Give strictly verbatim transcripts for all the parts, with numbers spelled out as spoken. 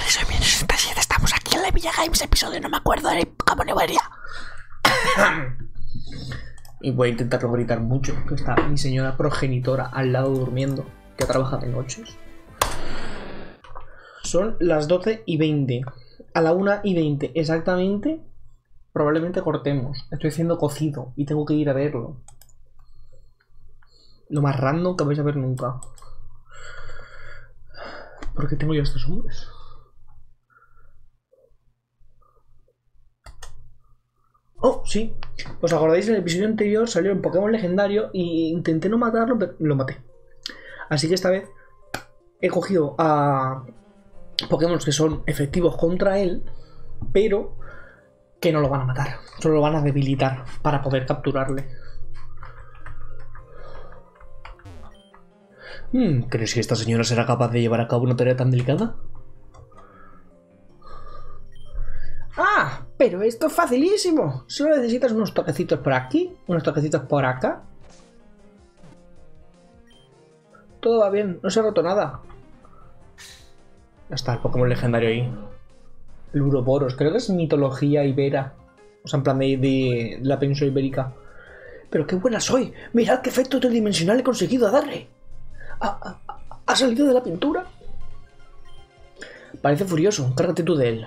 soy mi sesenta y siete, estamos aquí en la Villa Games, episodio no me acuerdo de Pokémon Iberia. Y voy a intentar no gritar mucho, que está mi señora progenitora al lado durmiendo, que trabaja de noches. Son las doce y veinte. A la una y veinte exactamente, probablemente cortemos. Estoy haciendo cocido y tengo que ir a verlo. Lo más random que vais a ver nunca. ¿Por qué tengo yo a estos hombres? Oh, sí. ¿Os acordáis? En el episodio anterior salió un Pokémon legendario y intenté no matarlo, pero lo maté. Así que esta vez he cogido a Pokémon que son efectivos contra él, pero que no lo van a matar. Solo lo van a debilitar para poder capturarle. Hmm, ¿crees que esta señora será capaz de llevar a cabo una tarea tan delicada? ¡Ah! Pero esto es facilísimo. Solo necesitas unos toquecitos por aquí, unos toquecitos por acá. Todo va bien, no se ha roto nada. Ya está, el Pokémon legendario ahí. El Uroboros, creo que es mitología ibera. O sea, en plan de, de la península ibérica. Pero qué buena soy. Mirad qué efecto tridimensional he conseguido darle. ¿Ha, ha, ha salido de la pintura? Parece furioso, cárgate tú de él.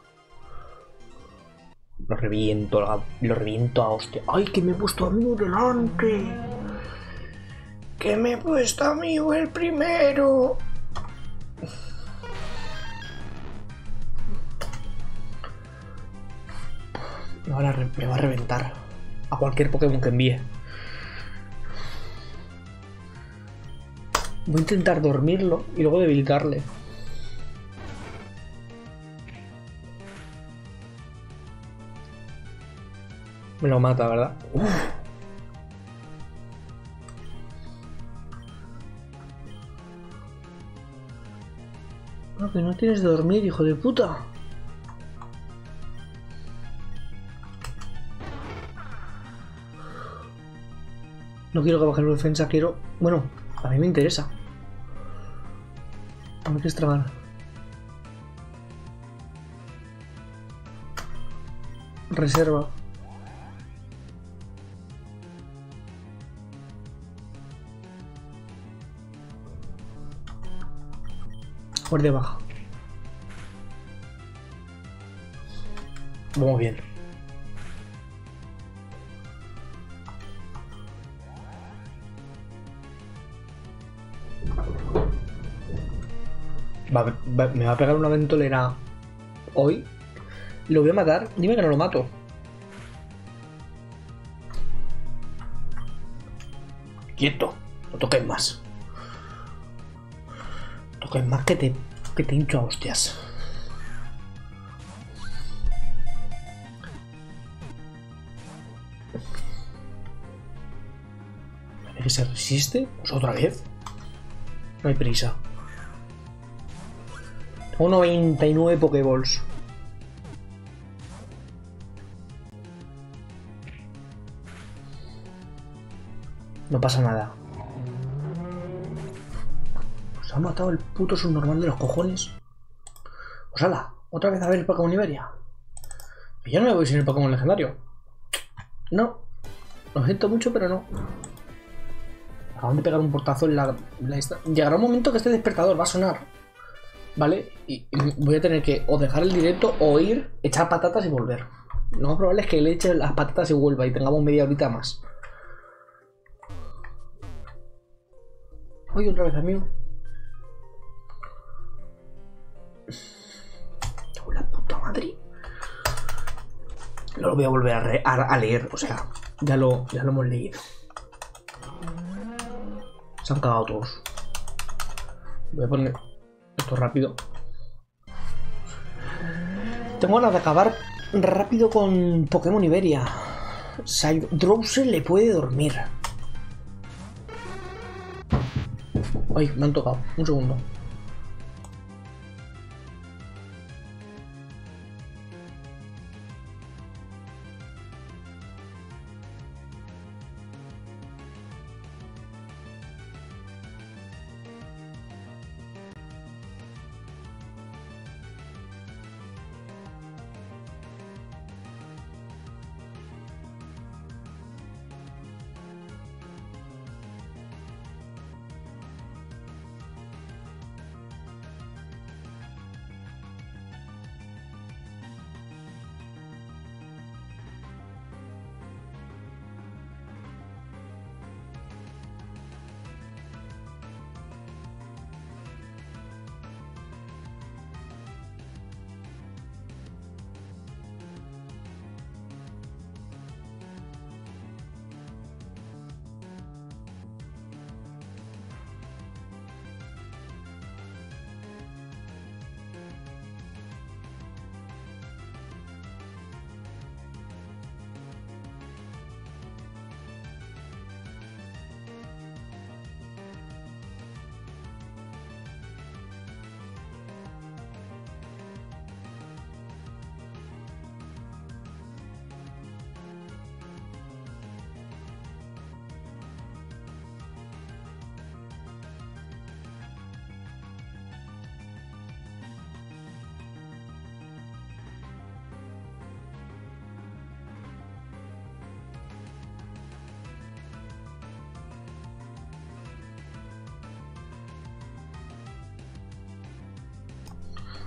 Lo reviento, lo reviento a hostia. ¡Ay, que me he puesto a mí delante! ¡Que me he puesto a mí el primero! Me va, a me va a reventar a cualquier Pokémon que envíe. Voy a intentar dormirlo y luego debilitarle. Me lo mata, ¿verdad? Uf. No, que no tienes de dormir, hijo de puta. No quiero que baje la defensa, quiero... Bueno, a mí me interesa. A ver qué extrabar. Reserva. Guardia baja. Vamos bien. Va, va, me va a pegar una ventolera hoy. Lo voy a matar. Dime que no lo mato. Quieto. No toques más. No toques más que te, que te hincho a hostias. ¿Vale que se resiste? Pues otra vez. No hay prisa. Tengo noventa y nueve Pokéballs. No pasa nada. Pues ha matado el puto subnormal de los cojones. Pues ala, otra vez a ver el Pokémon Iberia. Y yo no me voy sin el Pokémon legendario. No. Lo siento mucho, pero no. Acaban de pegar un portazo en la, en la esta. Llegará un momento que este despertador va a sonar. ¿Vale? Y voy a tener que o dejar el directo o ir, echar patatas y volver. Lo más probable es que le eche las patatas y vuelva y tengamos media horita más. Oye, otra vez, amigo. La puta madre. No lo voy a volver a, re a, a leer, o sea, ya lo, ya lo hemos leído. Se han cagado todos. Voy a poner esto rápido. Tengo ganas de acabar rápido con Pokémon Iberia. Drowser le puede dormir. Ay, me han tocado. Un segundo.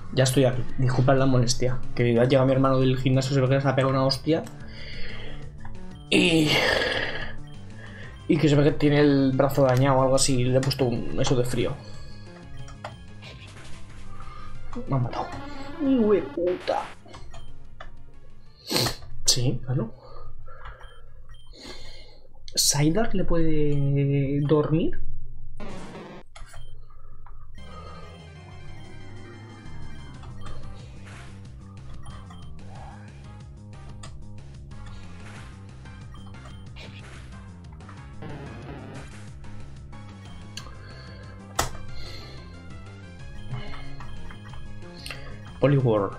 Ya estoy aquí. Disculpad la molestia. Que ya llega mi hermano del gimnasio, se ve que se ha pegado una hostia. Y... Y que se ve que tiene el brazo dañado o algo así. Le he puesto un... eso de frío. Me han matado. ¡Hue puta! Sí, claro. ¿Saidar le puede dormir? Poliwar.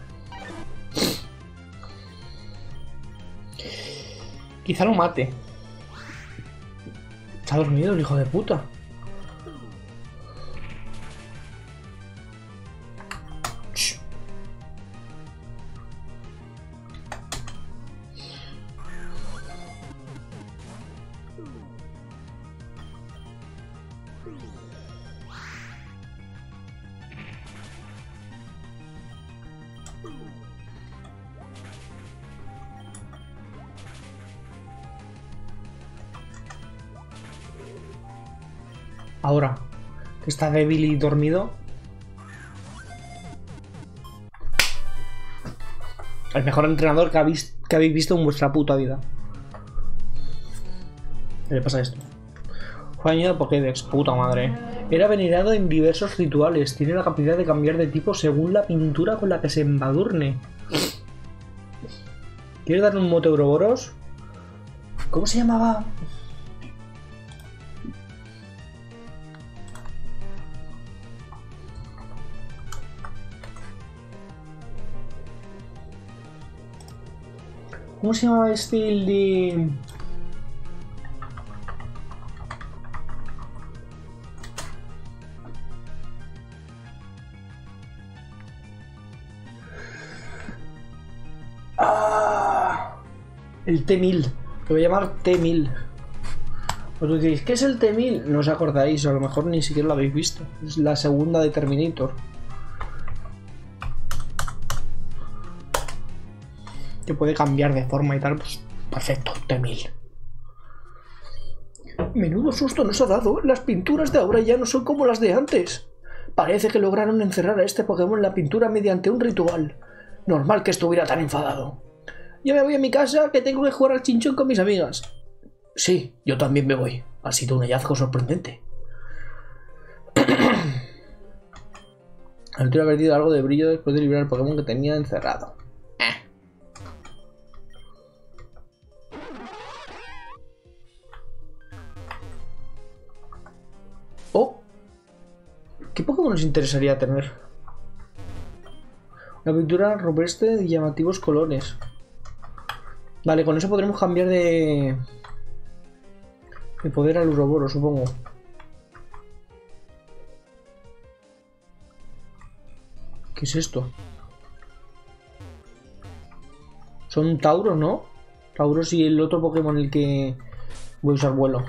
Quizá lo mate. ¿Se ha dormido el hijo de puta? Shh. Ahora que está débil y dormido, el mejor entrenador que habéis, que habéis visto en vuestra puta vida. ¿Qué le pasa a esto? Fue añadido a Pokédex, puta madre. Era venerado en diversos rituales. Tiene la capacidad de cambiar de tipo según la pintura con la que se embadurne. ¿Quieres darle un mote a Ouroboros? ¿Cómo se llamaba? ¿Cómo se llamaba este el de...? ¡Ah! El T mil. Lo voy a llamar T mil. Os diréis, ¿qué es el T mil? No os acordáis, a lo mejor ni siquiera lo habéis visto. Es la segunda de Terminator. Que puede cambiar de forma y tal, pues perfecto, T mil. Menudo susto nos ha dado. Las pinturas de ahora ya no son como las de antes. Parece que lograron encerrar a este Pokémon en la pintura mediante un ritual. Normal que estuviera tan enfadado. Yo me voy a mi casa, que tengo que jugar al chinchón con mis amigas. Sí, yo también me voy. Ha sido un hallazgo sorprendente. El tío ha perdido algo de brillo después de liberar el Pokémon que tenía encerrado. Oh, ¿qué Pokémon nos interesaría tener? Una pintura rupestre de llamativos colores. Vale, con eso podremos cambiar de... de poder al Ouroboros, supongo. ¿Qué es esto? Son Tauros, ¿no? Tauros y el otro Pokémon el que voy a usar vuelo.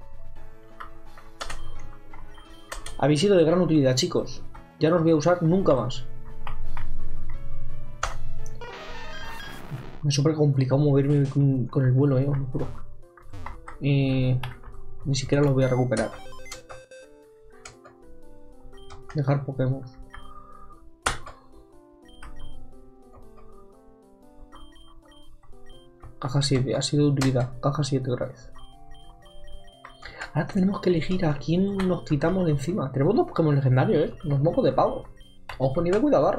Habéis sido de gran utilidad, chicos. Ya no os voy a usar nunca más. Es súper complicado moverme con, con el vuelo, eh, os lo juro. Y ni siquiera los voy a recuperar. Dejar Pokémon. Caja siete, ha sido de utilidad. Caja siete otra vez. Ahora tenemos que elegir a quién nos quitamos de encima. Tenemos dos Pokémon legendarios, ¿eh? Nos mocos de pavo. Ojo, ni de cuidado.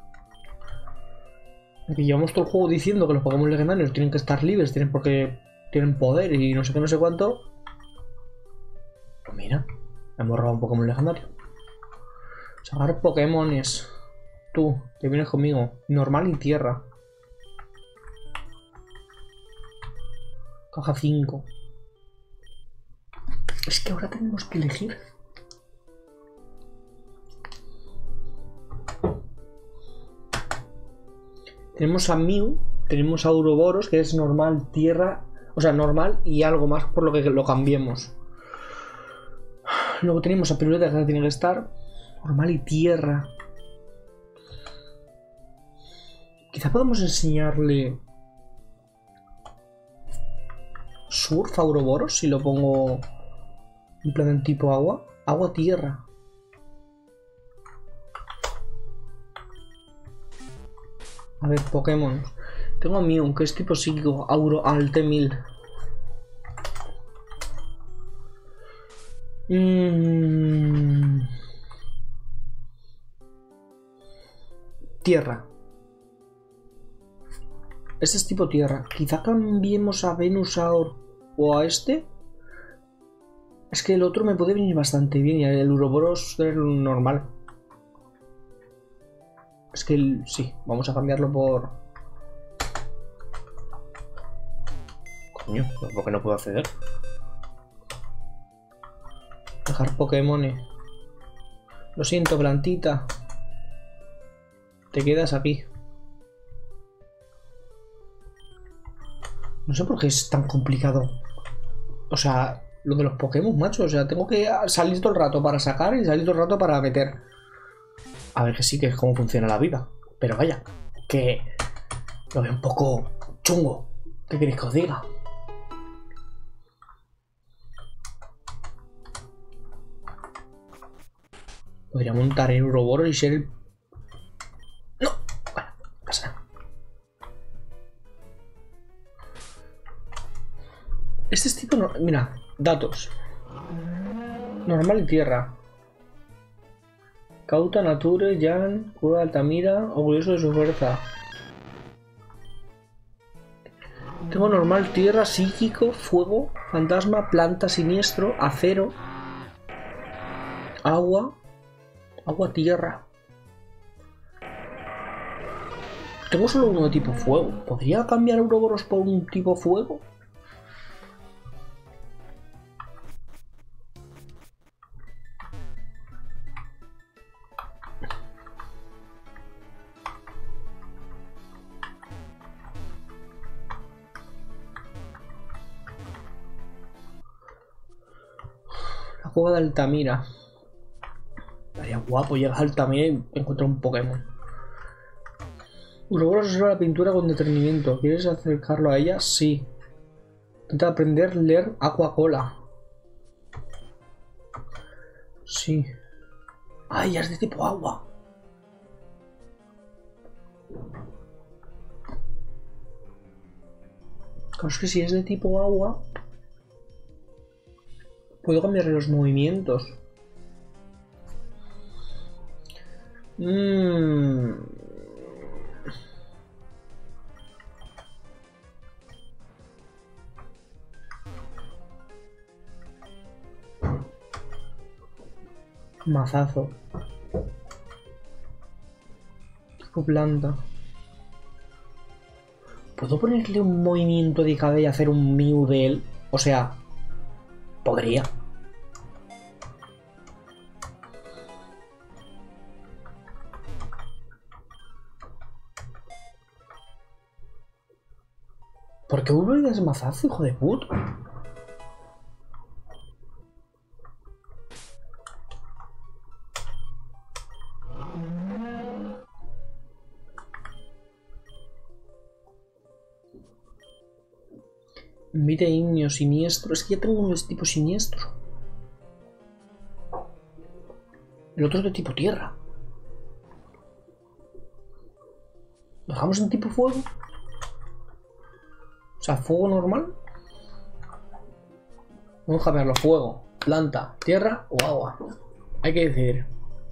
Aquí llevamos todo el juego diciendo que los Pokémon legendarios tienen que estar libres, tienen porque tienen poder y no sé qué, no sé cuánto. Pues mira, hemos robado un Pokémon legendario. Sacar Pokémones. Tú, te vienes conmigo. Normal y tierra. Caja cinco. Es que ahora tenemos que elegir. Tenemos a Mew, tenemos a Ouroboros, que es normal, tierra, o sea, normal y algo más por lo que lo cambiemos. Luego tenemos a Piruleta, que tiene que estar normal y tierra. Quizá podemos enseñarle Surf a Ouroboros si lo pongo en plan en tipo agua. Agua-tierra. A ver, Pokémon. Tengo a Mew, que es tipo psíquico. Auro Alte mil. Mm. Tierra. Este es tipo tierra. Quizá cambiemos a Venusaur o a este. Es que el otro me puede venir bastante bien y el Ouroboros es normal. Es que el... sí, vamos a cambiarlo por... Coño, ¿por qué no puedo acceder? Dejar Pokémon. Lo siento, plantita. Te quedas aquí. No sé por qué es tan complicado. O sea, lo de los Pokémon, macho. O sea, tengo que salir todo el rato para sacar y salir todo el rato para meter. A ver que sí, que es como funciona la vida. Pero vaya, que lo veo un poco chungo. ¿Qué queréis que os diga? Podría montar en Ouroboros y ser el... ¡No! Bueno, no pasa nada. Este es tipo... No... Mira, datos. Normal y tierra. Cauta, Nature, Jan, Cueva de Altamira, orgulloso de su fuerza. Tengo normal, tierra, psíquico, fuego, fantasma, planta, siniestro, acero, agua, agua, tierra. Tengo solo uno de tipo fuego. ¿Podría cambiar Ouroboros por un tipo fuego? La cueva de Altamira. Estaría guapo, llegas a Altamira y encuentras un Pokémon. Ouroboros observa la pintura con detenimiento. ¿Quieres acercarlo a ella? Sí. Intenta aprender a leer Aquacola. Sí. Ah, ya es de tipo agua. Claro, es que si es de tipo agua... Puedo cambiarle los movimientos. Mmm... Mazazo. Tipo planta. ¿Puedo ponerle un movimiento de cada y hacer un Mew de él? O sea, podría. ¿Por qué uno es mazazo, hijo de puta? Mire, Ignio, siniestro. Es que ya tengo uno de tipo siniestro. El otro es de tipo tierra. ¿Lo dejamos en tipo fuego? O sea, fuego normal. Vamos a cambiarlo. Fuego, planta, tierra o agua. Hay que decidir.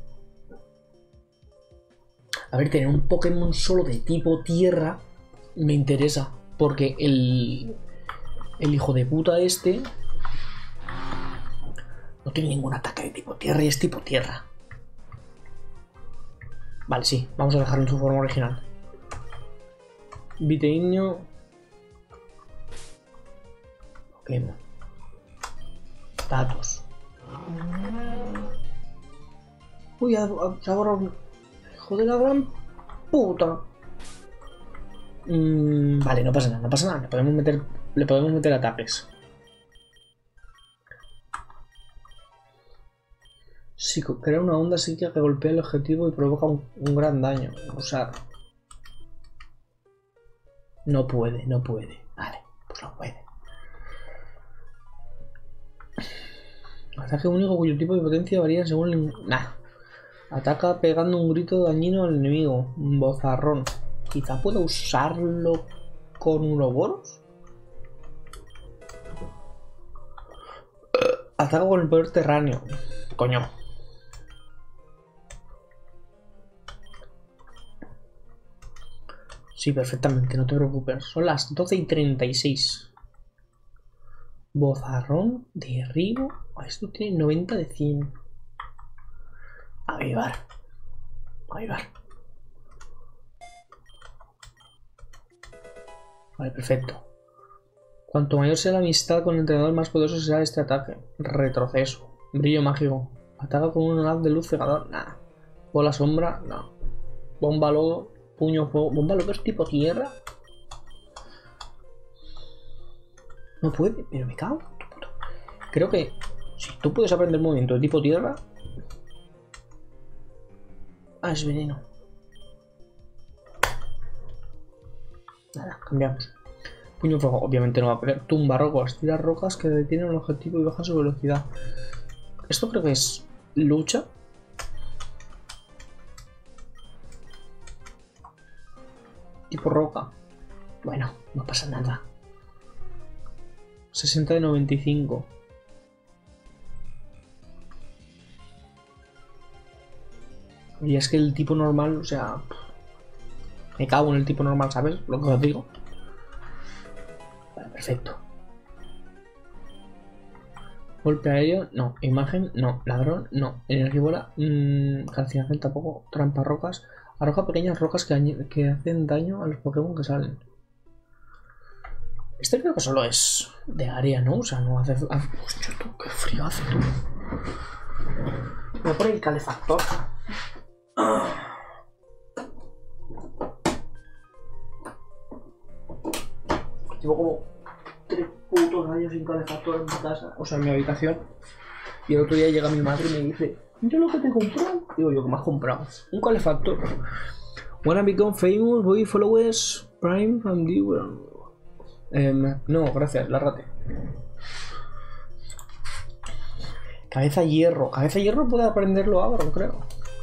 A ver, tener un Pokémon solo de tipo tierra me interesa. Porque el... El hijo de puta este no tiene ningún ataque de tipo tierra y es tipo tierra. Vale, sí, vamos a dejarlo en su forma original. Viteño. Pokémon. Datos. Uy, se ha borrado. Hijo de la gran puta. Mm, vale, no pasa nada, no pasa nada. Le podemos meter, le podemos meter ataques. Psico, crea una onda psíquica que golpea el objetivo y provoca un, un gran daño. Usar. No puede, no puede. Vale, pues no puede. Ataque único cuyo tipo de potencia varía según el... Nah. Ataca pegando un grito dañino al enemigo. Un bozarrón. Quizá pueda usarlo con Uroboros. Ataca con el poder terráneo. Coño. Sí, perfectamente, no te preocupes. Son las doce y treinta y seis. Bozarrón, derribo. Esto tiene noventa de cien. Avivar. Avivar. Vale, perfecto. Cuanto mayor sea la amistad con el entrenador, más poderoso será este ataque. Retroceso. Brillo mágico. Ataca con un haz de luz cegador. Nah. Bola sombra. No. Bomba lodo. Puño fuego. Bomba lodo es tipo tierra. No puede, pero me cago en tu puto. Creo que si tú puedes aprender movimiento de tipo tierra. Ah, es veneno. Nada, cambiamos. Puño fuego, obviamente no va a pelear. Tumba rocas, tira rocas que detienen un objetivo y baja su velocidad. Esto creo que es lucha. Tipo roca. Bueno, no pasa nada. sesenta de noventa y cinco. Y es que el tipo normal, o sea... Me cago en el tipo normal, ¿sabes? Lo que os digo. Vale, perfecto. Golpe aéreo, no. Imagen, no. Ladrón, no. Energibola, mmm, calcinación tampoco. Trampa rocas. Arroja pequeñas rocas que, que hacen daño a los Pokémon que salen. Este creo que solo es de área, ¿no? O sea, no hace... Hostia, tú, qué frío hace, tú. Voy a poner el calefactor. Llevo como tres putos años sin calefactor en mi casa, o sea, en mi habitación. Y el otro día llega mi madre y me dice: mira lo que te he comprado. Digo yo, ¿qué me has comprado? Un calefactor. Wanna become famous, boy followers, prime from the world. Eh, no, gracias, lárgate. Cabeza hierro. Cabeza hierro puede aprenderlo Agron, creo.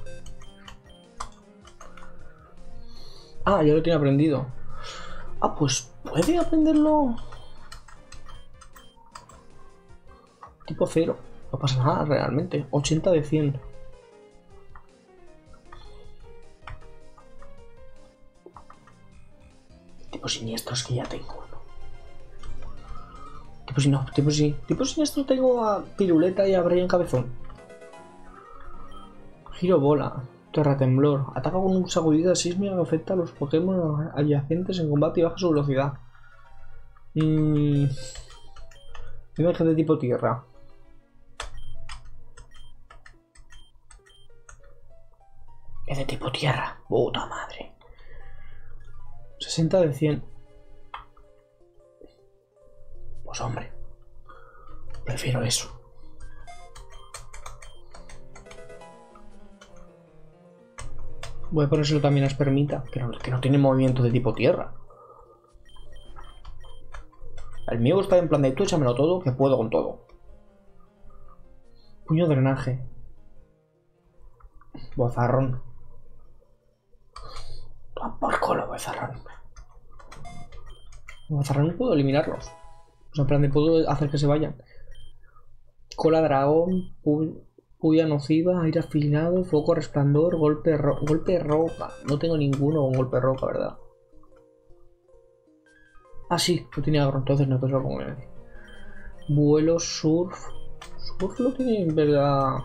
Ah, ya lo tiene aprendido. Ah, pues puede aprenderlo. Tipo cero. No pasa nada realmente. ochenta de cien. Tipo siniestros que ya tengo. Tipo si no, tipo si. Tipo siniestro tengo a Piruleta y a Brian Cabezón. Giro bola. Terratemblor. Ataca con una sacudida sísmica que afecta a los Pokémon adyacentes en combate y baja su velocidad. Mmm. Imagen de tipo tierra. Es de tipo tierra. Puta madre. sesenta de cien. Pues hombre. Prefiero eso. Voy a ponérselo también a Espermita, que no, que no tiene movimiento de tipo tierra. El mío está en plan de tú échamelo todo, que puedo con todo. Puño drenaje. Bozarrón. Por culo, bozarrón. Bozarrón no puedo eliminarlos. O sea, en plan de puedo hacer que se vayan. Cola dragón. Puya nociva, aire afilado, foco resplandor, golpe, ro golpe roca. No tengo ninguno con golpe roca, ¿verdad? Ah, sí, lo tiene agro, entonces no tengo como él. Vuelo, surf. Surf lo tiene en verdad.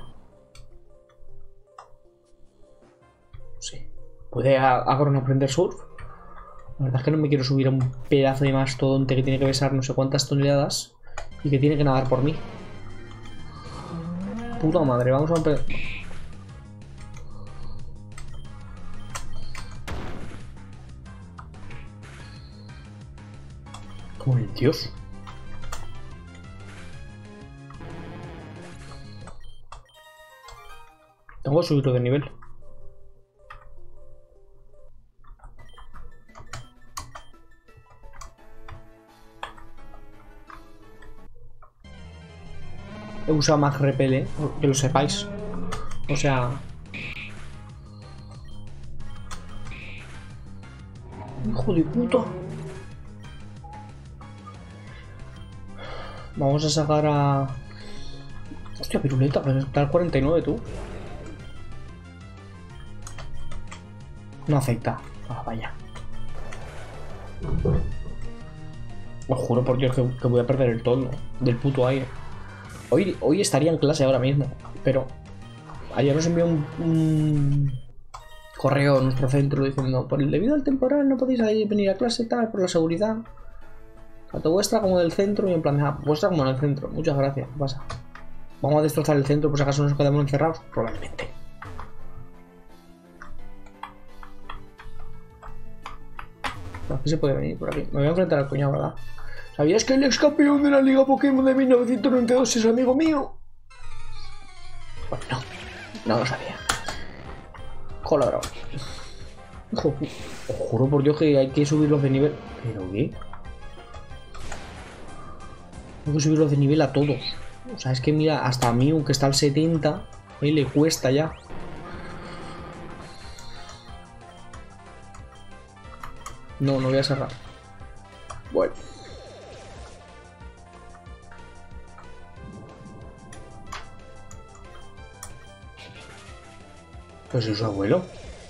Sí. ¿Puede agro no aprender surf? La verdad es que no me quiero subir a un pedazo de mastodonte que tiene que pesar no sé cuántas toneladas y que tiene que nadar por mí. Puta madre, vamos a empezar. Como el dios. Tengo que subirlo de nivel. he usado Mag Repel, ¿eh? Que lo sepáis. O sea... Hijo de puta. Vamos a sacar a... Hostia, piruleta, pero está al cuarenta y nueve, tú. No afecta. Ah, vaya. Os juro por Dios que, que voy a perder el tono del puto aire. Hoy, hoy estaría en clase ahora mismo, pero ayer nos envió un, un correo a nuestro centro diciendo: por el debido al temporal no podéis venir a clase tal, por la seguridad. Tanto vuestra como del centro. Y en plan, ah, vuestra como del centro. Muchas gracias. ¿Qué pasa? ¿Vamos a destrozar el centro por si acaso nos quedamos encerrados? Probablemente. Aquí se puede venir por aquí. Me voy a enfrentar al cuñado, ¿verdad? ¿Sabías que el ex campeón de la Liga Pokémon de mil novecientos noventa y dos es amigo mío? Pues no, no lo sabía. Colorado. Ojo, os juro por Dios que hay que subirlos de nivel. ¿Pero qué? Hay que subirlos de nivel a todos. O sea, es que mira, hasta a Mew, que está al setenta, eh, le cuesta ya. No, no voy a cerrar. Bueno. Pues es su abuelo.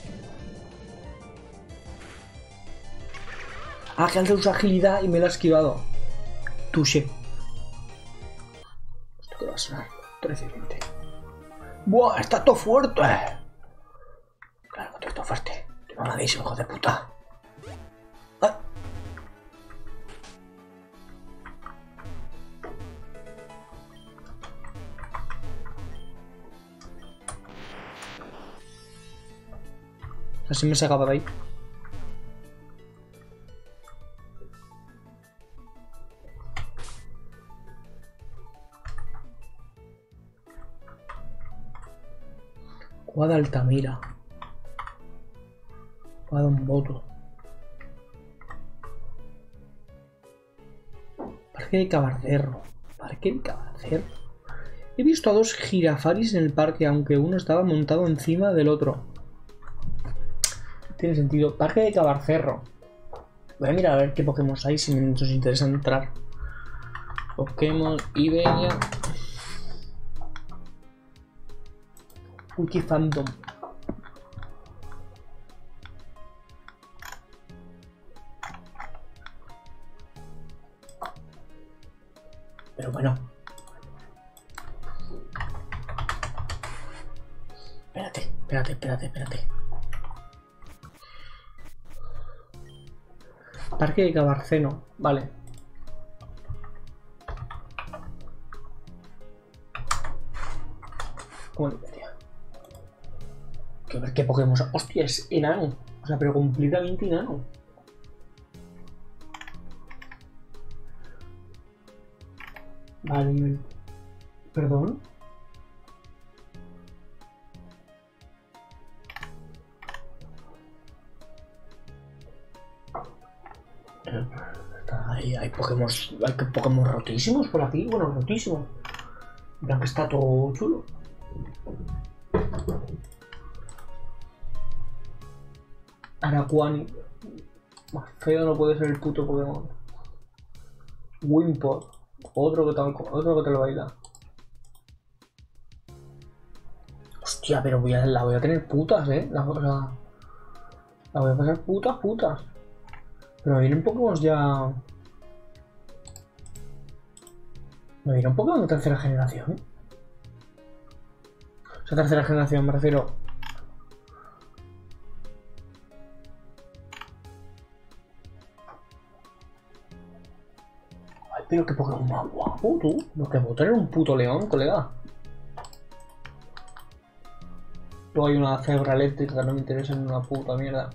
Ah, que antes usa agilidad y me lo ha esquivado. Touché. Esto que va a sonar. trece y veinte. ¡Buah! ¡Está todo fuerte! Claro que está todo fuerte. Te mamadísimo, hijo de puta. ¡Ah! Así me sacaba de ahí. Guada Altamira. Guada un voto. Parque de Cabarcerro. Parque de Cabarcerro. He visto a dos girafaris en el parque, aunque uno estaba montado encima del otro. Tiene sentido. Parque de Cabarcerro. Voy a mirar a ver qué Pokémon hay si nos interesa entrar. Pokémon Iberia. Wiki Fandom. Pero bueno. Espérate, espérate, espérate, espérate. Parque de Cabarceno, vale. ¿Cómo Liberia? Que ver qué Pokémon. Hostia, es enano. O sea, pero completamente enano. Vale. ¿Perdón? Hay, hay Pokémon. Hay Pokémon rotísimos por aquí. Bueno, rotísimos. Mira que está todo chulo. Araquani. Más feo no puede ser el puto Pokémon. Wimpod. Otro que, tal, otro que te lo baila. Hostia, pero voy a, la voy a tener putas, eh. La, la, la voy a pasar putas, putas. Pero me vienen Pokémon ya. Me viene un Pokémon de tercera generación. O sea, tercera generación, me refiero. Ay, pero qué Pokémon más guapo, tú. Lo que puedo tener un puto león, colega. Luego hay una cebra eléctrica que no me interesa en una puta mierda.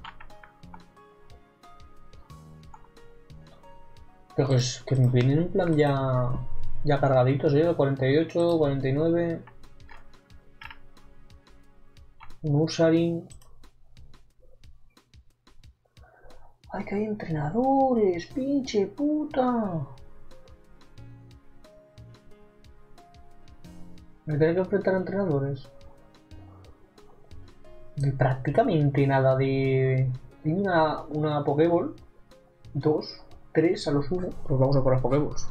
Pero que, es, que me vienen en plan ya. Ya cargaditos, ¿eh? cuarenta y ocho, cuarenta y nueve. Un Ursaring. ¡Ay, que hay entrenadores! ¡Pinche puta! Me tengo que enfrentar a entrenadores. De prácticamente nada de... Una, una Pokéball. Dos, tres a lo sumo. Pues vamos a por las Pokéballs.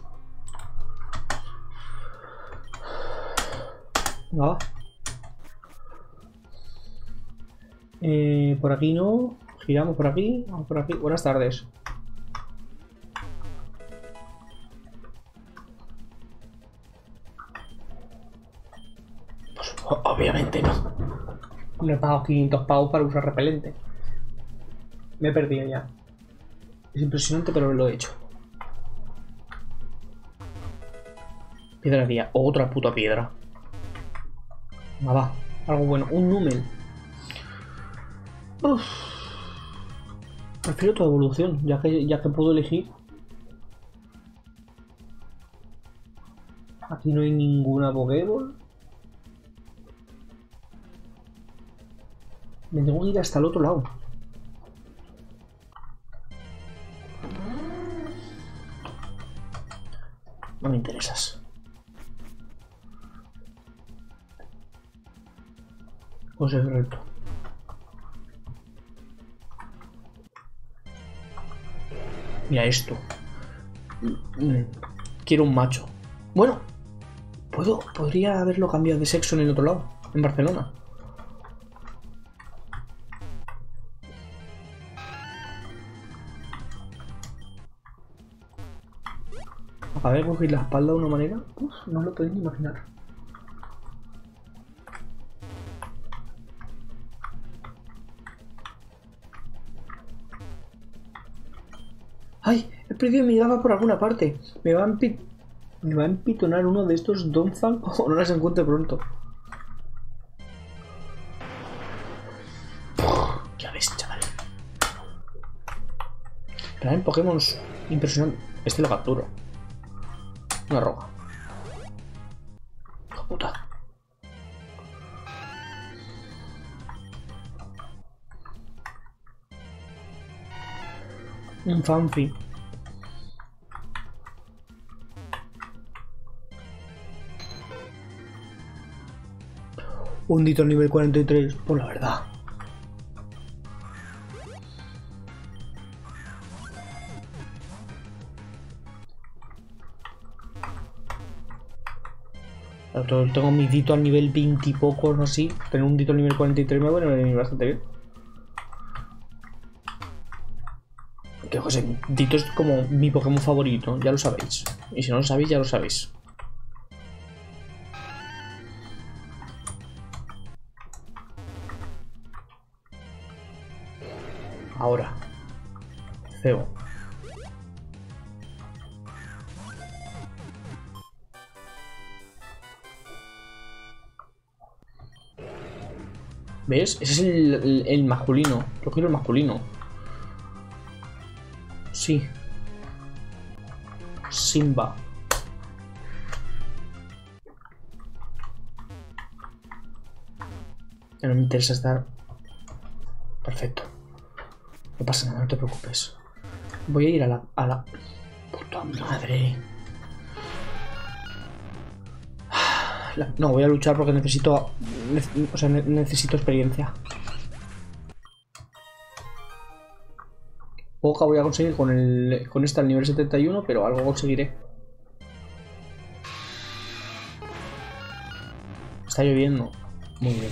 Va. Eh, por aquí no. Giramos por aquí. Vamos por aquí. Buenas tardes. Pues obviamente no. No he pagado quinientos pavos para usar repelente. Me he perdido ya. Es impresionante, pero lo he hecho. Piedra día. Otra puta piedra. Va, va. Algo bueno. Un número. Uf. Prefiero toda evolución, ya que, ya que puedo elegir. Aquí no hay ninguna Pokéball. Me tengo que ir hasta el otro lado. No me interesas. Pues es reto. Mira esto. Quiero un macho. Bueno, puedo, podría haberlo cambiado de sexo en el otro lado, en Barcelona. Acabé de coger la espalda de una manera. Uf, no lo podéis ni imaginar. ¡Ay! He perdido mi gafa por alguna parte. Me va a, empi me va a empitonar uno de estos Donphan o no las encuentre pronto. Ya ves, chaval. Traen Pokémon impresionante. Este lo capturo. Una roca. ¡Hijo puta! Un Fanfi. Un Dito nivel cuarenta y tres, por la verdad. Tengo mi Dito al nivel veinte y pocos, así. Tener un Dito al nivel cuarenta y tres me va a venir bastante bien. Que José, Dito es como mi Pokémon favorito, ya lo sabéis. Y si no lo sabéis, ya lo sabéis. Ahora. Cebo. ¿Ves? Ese es el, el, el masculino. Yo quiero el masculino. Sí. Simba. Ya no me interesa estar... Perfecto. No pasa nada, no te preocupes. Voy a ir a la... a la... Puta madre. No, voy a luchar porque necesito... O sea, necesito experiencia. Poca voy a conseguir con el con esta al nivel setenta y uno, pero algo conseguiré. Está lloviendo. Muy bien.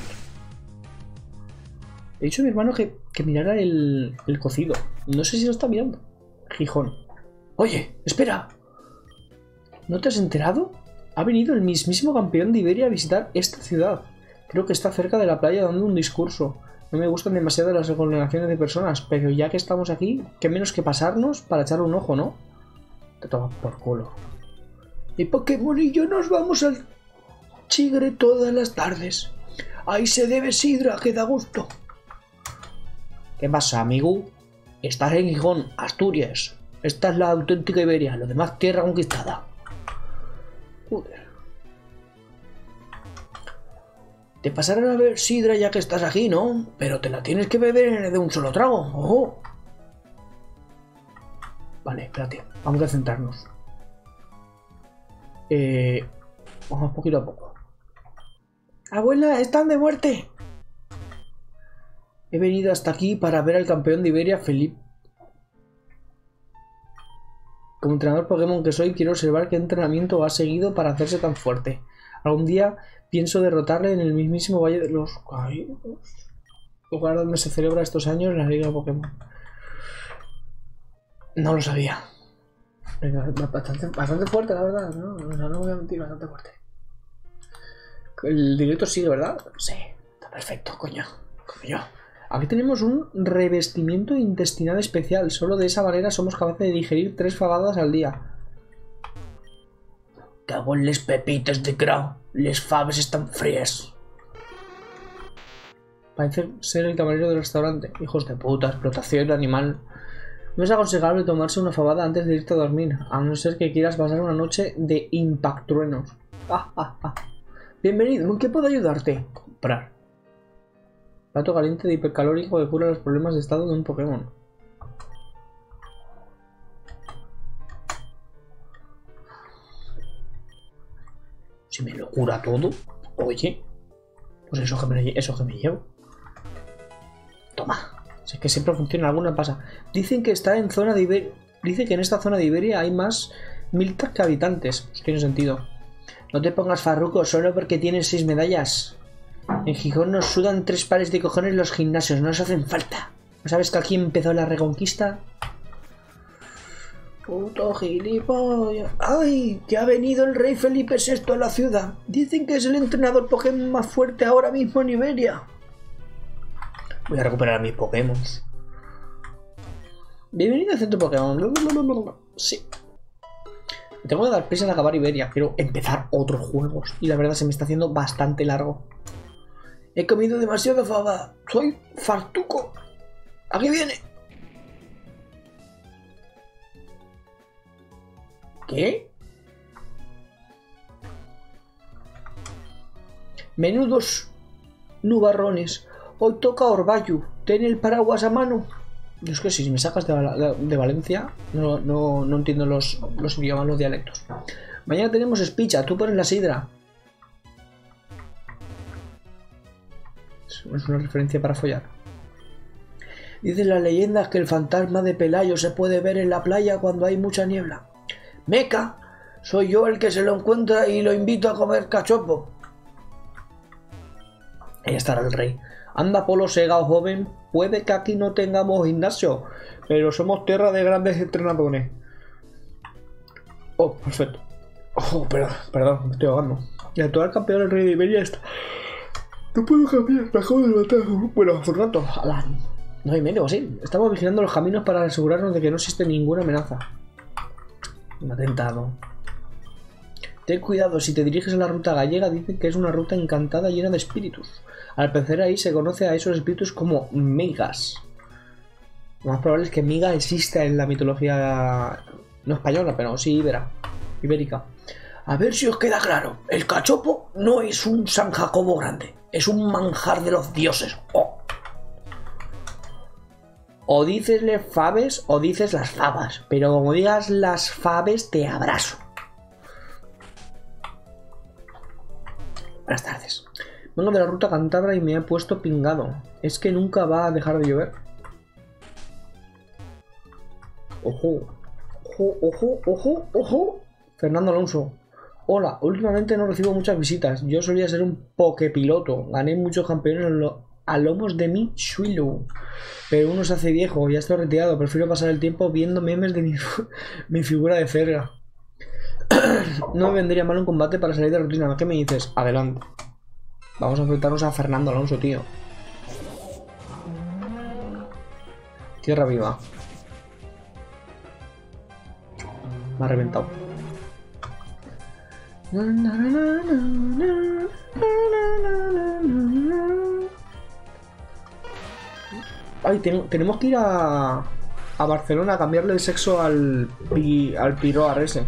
He dicho a mi hermano que, que mirara el, el cocido. No sé si lo está mirando. Gijón. Oye, espera. ¿No te has enterado? Ha venido el mismísimo campeón de Iberia a visitar esta ciudad. Creo que está cerca de la playa dando un discurso. No me gustan demasiado las aglomeraciones de personas, pero ya que estamos aquí, qué menos que pasarnos para echarle un ojo, ¿no? Te tomas por culo. Y Pokémon y yo nos vamos al Chigre todas las tardes. Ahí se debe sidra, que da gusto. ¿Qué pasa, amigo? Estás en Gijón, Asturias. Esta es la auténtica Iberia, lo demás tierra conquistada. Joder. Te pasarán a ver sidra ya que estás aquí, ¿no? Pero te la tienes que beber de un solo trago. ¡Ojo! Vale, espérate. Vamos a centrarnos. Eh, vamos poquito a poco. Abuela, están de muerte. He venido hasta aquí para ver al campeón de Iberia, Felipe. Como entrenador Pokémon que soy, quiero observar qué entrenamiento ha seguido para hacerse tan fuerte. Algún día pienso derrotarle en el mismísimo Valle de los Caídos, lugar donde se celebra estos años la Liga Pokémon. No lo sabía. Bastante, bastante fuerte, la verdad. No, no, no voy a mentir, bastante fuerte. El directo sigue, ¿verdad? Sí, está perfecto, coño. Coño. Aquí tenemos un revestimiento intestinal especial. Solo de esa manera somos capaces de digerir tres fabadas al día. Cago en les pepites de crow. Les faves están frías. Parece ser el camarero del restaurante. Hijos de puta, explotación animal. No es aconsejable tomarse una fabada antes de irte a dormir, a no ser que quieras pasar una noche de impactruenos. Ah, ah, ah. Bienvenido, ¿en qué puedo ayudarte? Comprar. Plato caliente de hipercalórico que cura los problemas de estado de un Pokémon. Si me lo cura todo, oye, pues eso que me, eso que me llevo. Toma. Si es que siempre funciona, alguna pasa. Dicen que está en zona de Iberia. Dice que en esta zona de Iberia hay más Miltak que habitantes. Pues tiene sentido. No te pongas farruco solo porque tienes seis medallas. En Gijón nos sudan tres pares de cojones los gimnasios, no nos hacen falta. ¿No sabes que aquí empezó la reconquista? Puto gilipollas. ¡Ay! Que ha venido el rey Felipe sexto a la ciudad. Dicen que es el entrenador Pokémon más fuerte ahora mismo en Iberia. Voy a recuperar mis Pokémon. Bienvenido al centro Pokémon. Sí. Tengo que dar prisa en acabar Iberia. Quiero empezar otros juegos. Y la verdad se me está haciendo bastante largo. He comido demasiado fava. Soy fartuco. Aquí viene. ¿Qué? Menudos nubarrones. Hoy toca Orbayu. Ten el paraguas a mano. Yo es que si me sacas de, de, de Valencia, no, no, no entiendo los, los idiomas, los dialectos. Mañana tenemos Espicha. Tú pones la sidra. Es una referencia para follar. Dicen las leyendas que el fantasma de Pelayo se puede ver en la playa cuando hay mucha niebla. Meca, soy yo el que se lo encuentra y lo invito a comer cachopo. Ahí estará el rey. Anda, Polo Segao, joven. Puede que aquí no tengamos gimnasio, pero somos tierra de grandes entrenadores. Oh, perfecto. Oh, perdón, perdón, me estoy ahogando. El actual campeón del rey de Iberia está... No puedo cambiar, me acabo de levantar. Bueno, hace un rato, a las nueve y media o así. Estamos vigilando los caminos para asegurarnos de que no existe ninguna amenaza. Un atentado. Ten cuidado, si te diriges a la ruta gallega, dicen que es una ruta encantada llena de espíritus. Al parecer ahí se conoce a esos espíritus como migas. Lo más probable es que miga exista en la mitología no española, pero sí ibera, ibérica. A ver si os queda claro, el cachopo no es un San Jacobo grande, es un manjar de los dioses. Oh. O dicesle faves o dices las fabas, pero como digas las faves te abrazo. Buenas tardes. Vengo de la ruta cántabra y me he puesto pingado. ¿Es que nunca va a dejar de llover? Ojo, ojo, ojo, ojo, ojo. Fernando Alonso. Hola, últimamente no recibo muchas visitas. Yo solía ser un pokepiloto. Gané muchos campeones a, lo, a lomos de mi Shuilo. Pero uno se hace viejo, ya estoy retirado. Prefiero pasar el tiempo viendo memes de mi, mi figura de cerga. No me vendría mal un combate para salir de rutina. ¿Qué me dices? Adelante. Vamos a enfrentarnos a Fernando Alonso, tío. Tierra viva. Me ha reventado. Ay, ten, tenemos que ir a, a Barcelona a cambiarle el sexo al, pi, al Piroar ese.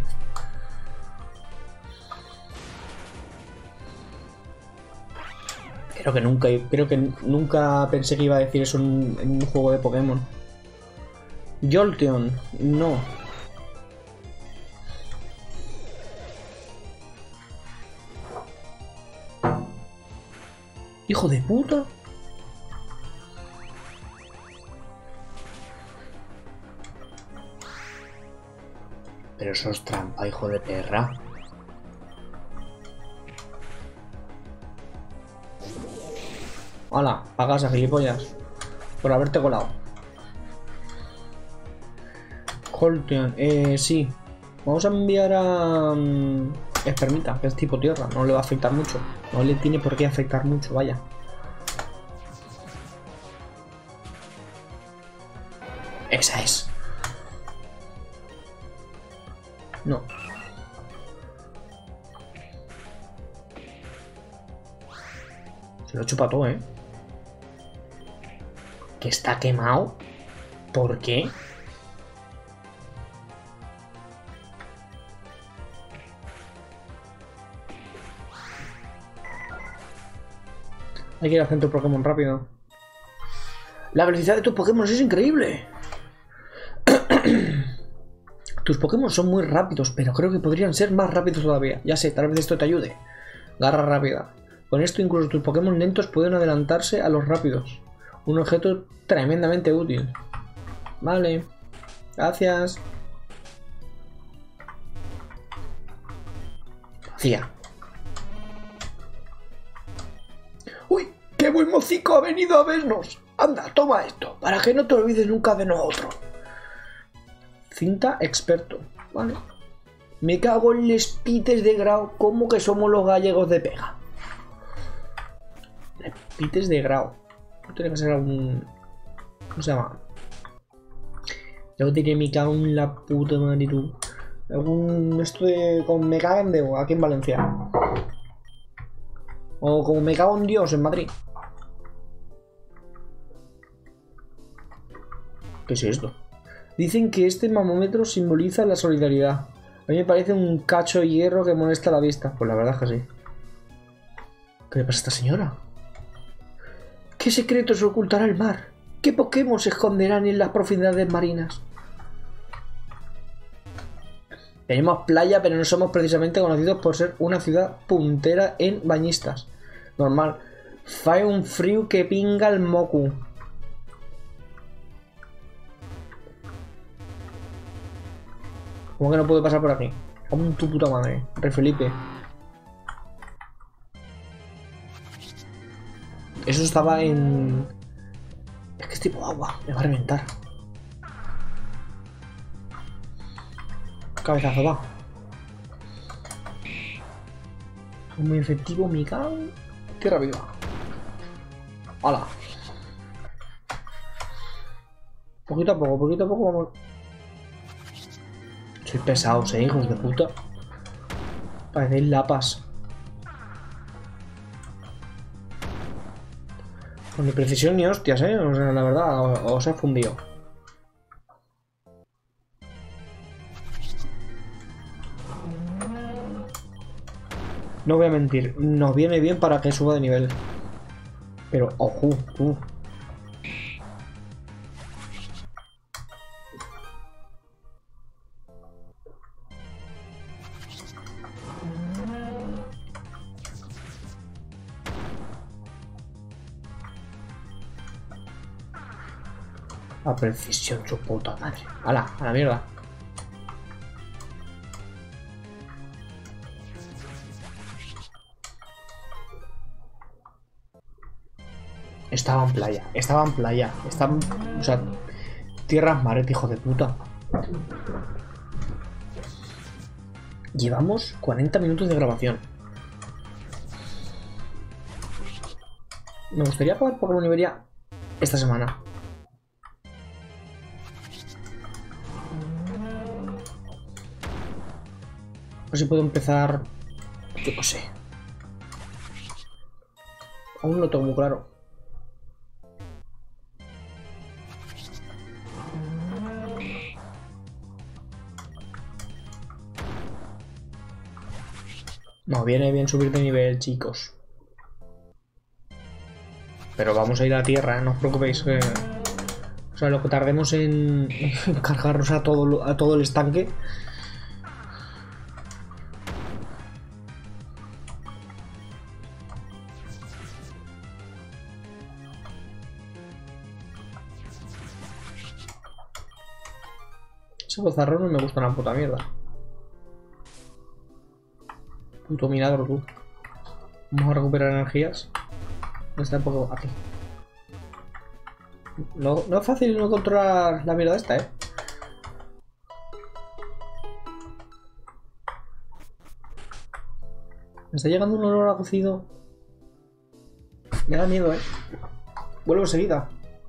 Creo que nunca, creo que nunca pensé que iba a decir eso en, en un juego de Pokémon. Jolteon, no. ¡Hijo de puta! Pero eso es trampa, hijo de perra. ¡Hala! A casa, gilipollas. Por haberte colado. Holteon, eh, sí. Vamos a enviar a... Um, Espermita, que es tipo tierra. No le va a afectar mucho. No le tiene por qué afectar mucho, vaya. Esa es. No. Se lo chupa todo, ¿eh? ¿Que está quemado? ¿Por qué? Hay que ir al centro Pokémon rápido. La velocidad de tus Pokémon es increíble. Tus Pokémon son muy rápidos, pero creo que podrían ser más rápidos todavía. Ya sé, tal vez esto te ayude. Garra rápida. Con esto incluso tus Pokémon lentos pueden adelantarse a los rápidos. Un objeto tremendamente útil. Vale. Gracias. Vacía. ¡Uy! ¡Qué buen mocico ha venido a vernos! Anda, toma esto, para que no te olvides nunca de nosotros. Cinta experto. Vale. Me cago en les pites de grau. ¿Cómo que somos los gallegos de pega? Les pites de grau. No tiene que ser algún... ¿Cómo se llama? Yo diré me cago en la puta madre tú. Algún... Esto de... Con me cagan de... Aquí en Valencia. O como me cago en Dios en Madrid. ¿Qué es esto? Dicen que este mamómetro simboliza la solidaridad. A mí me parece un cacho de hierro que molesta la vista. Pues la verdad es que sí. ¿Qué le pasa a esta señora? ¿Qué secretos ocultará el mar? ¿Qué Pokémon se esconderán en las profundidades marinas? Tenemos playa, pero no somos precisamente conocidos por ser una ciudad puntera en bañistas. Normal. Fai un frío que pinga el mocu. ¿Cómo que no puedo pasar por aquí? Como tu puta madre. Rey Felipe. Eso estaba en... Es que es tipo agua. Me va a reventar. Cabezazo, va. Muy efectivo, mi cago. Tierra viva. ¡Hala! Poquito a poco, poquito a poco vamos... Soy pesados, eh, hijos de puta. Parecéis lapas. Con ni precisión ni hostias, eh. O sea, la verdad, os he fundido. No voy a mentir, nos viene bien para que suba de nivel. Pero, ojo, uh. A precisión, su puta madre. ¡Hala! A la mierda. Estaba en playa, estaba en playa, estaba... O sea, tierras mares, hijo de puta. Llevamos cuarenta minutos de grabación. Me gustaría acabar por la universidad esta semana. A ver si puedo empezar... Yo no sé. Aún no lo tengo muy claro. No, viene bien subir de nivel, chicos. Pero vamos a ir a tierra, ¿eh? No os preocupéis. Que... O sea, lo que tardemos en, en cargarnos a todo, a todo el estanque. Ese bozarrón no me gusta una puta mierda. Puto milagro, tú. Vamos a recuperar energías. Está un poco aquí. No, no es fácil no controlar la mierda esta, eh. Me está llegando un olor a cocido. Me da miedo, eh. Vuelvo enseguida.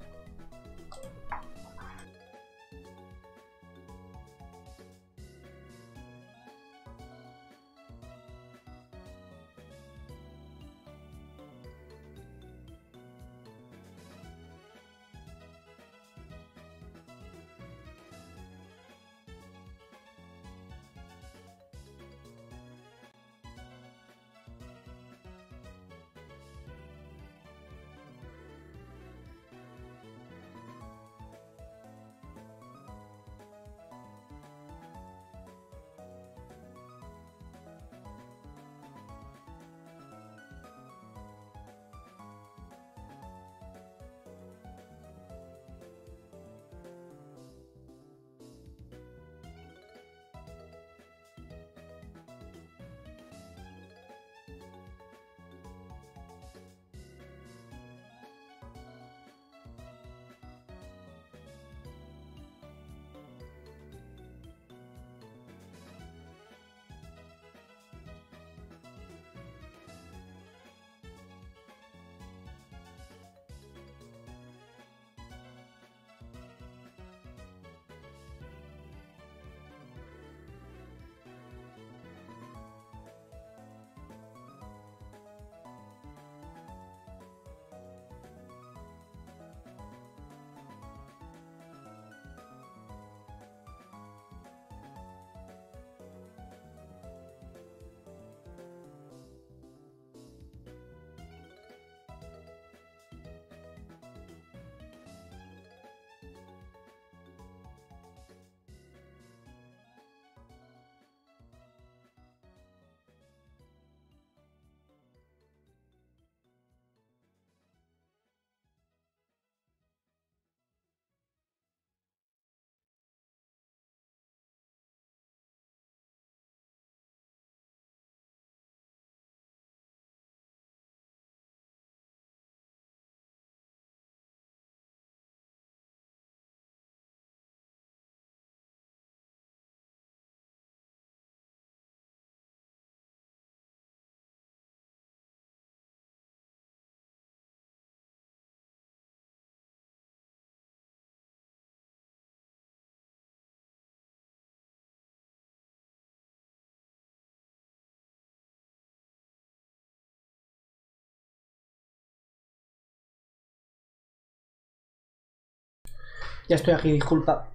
Ya estoy aquí, disculpa.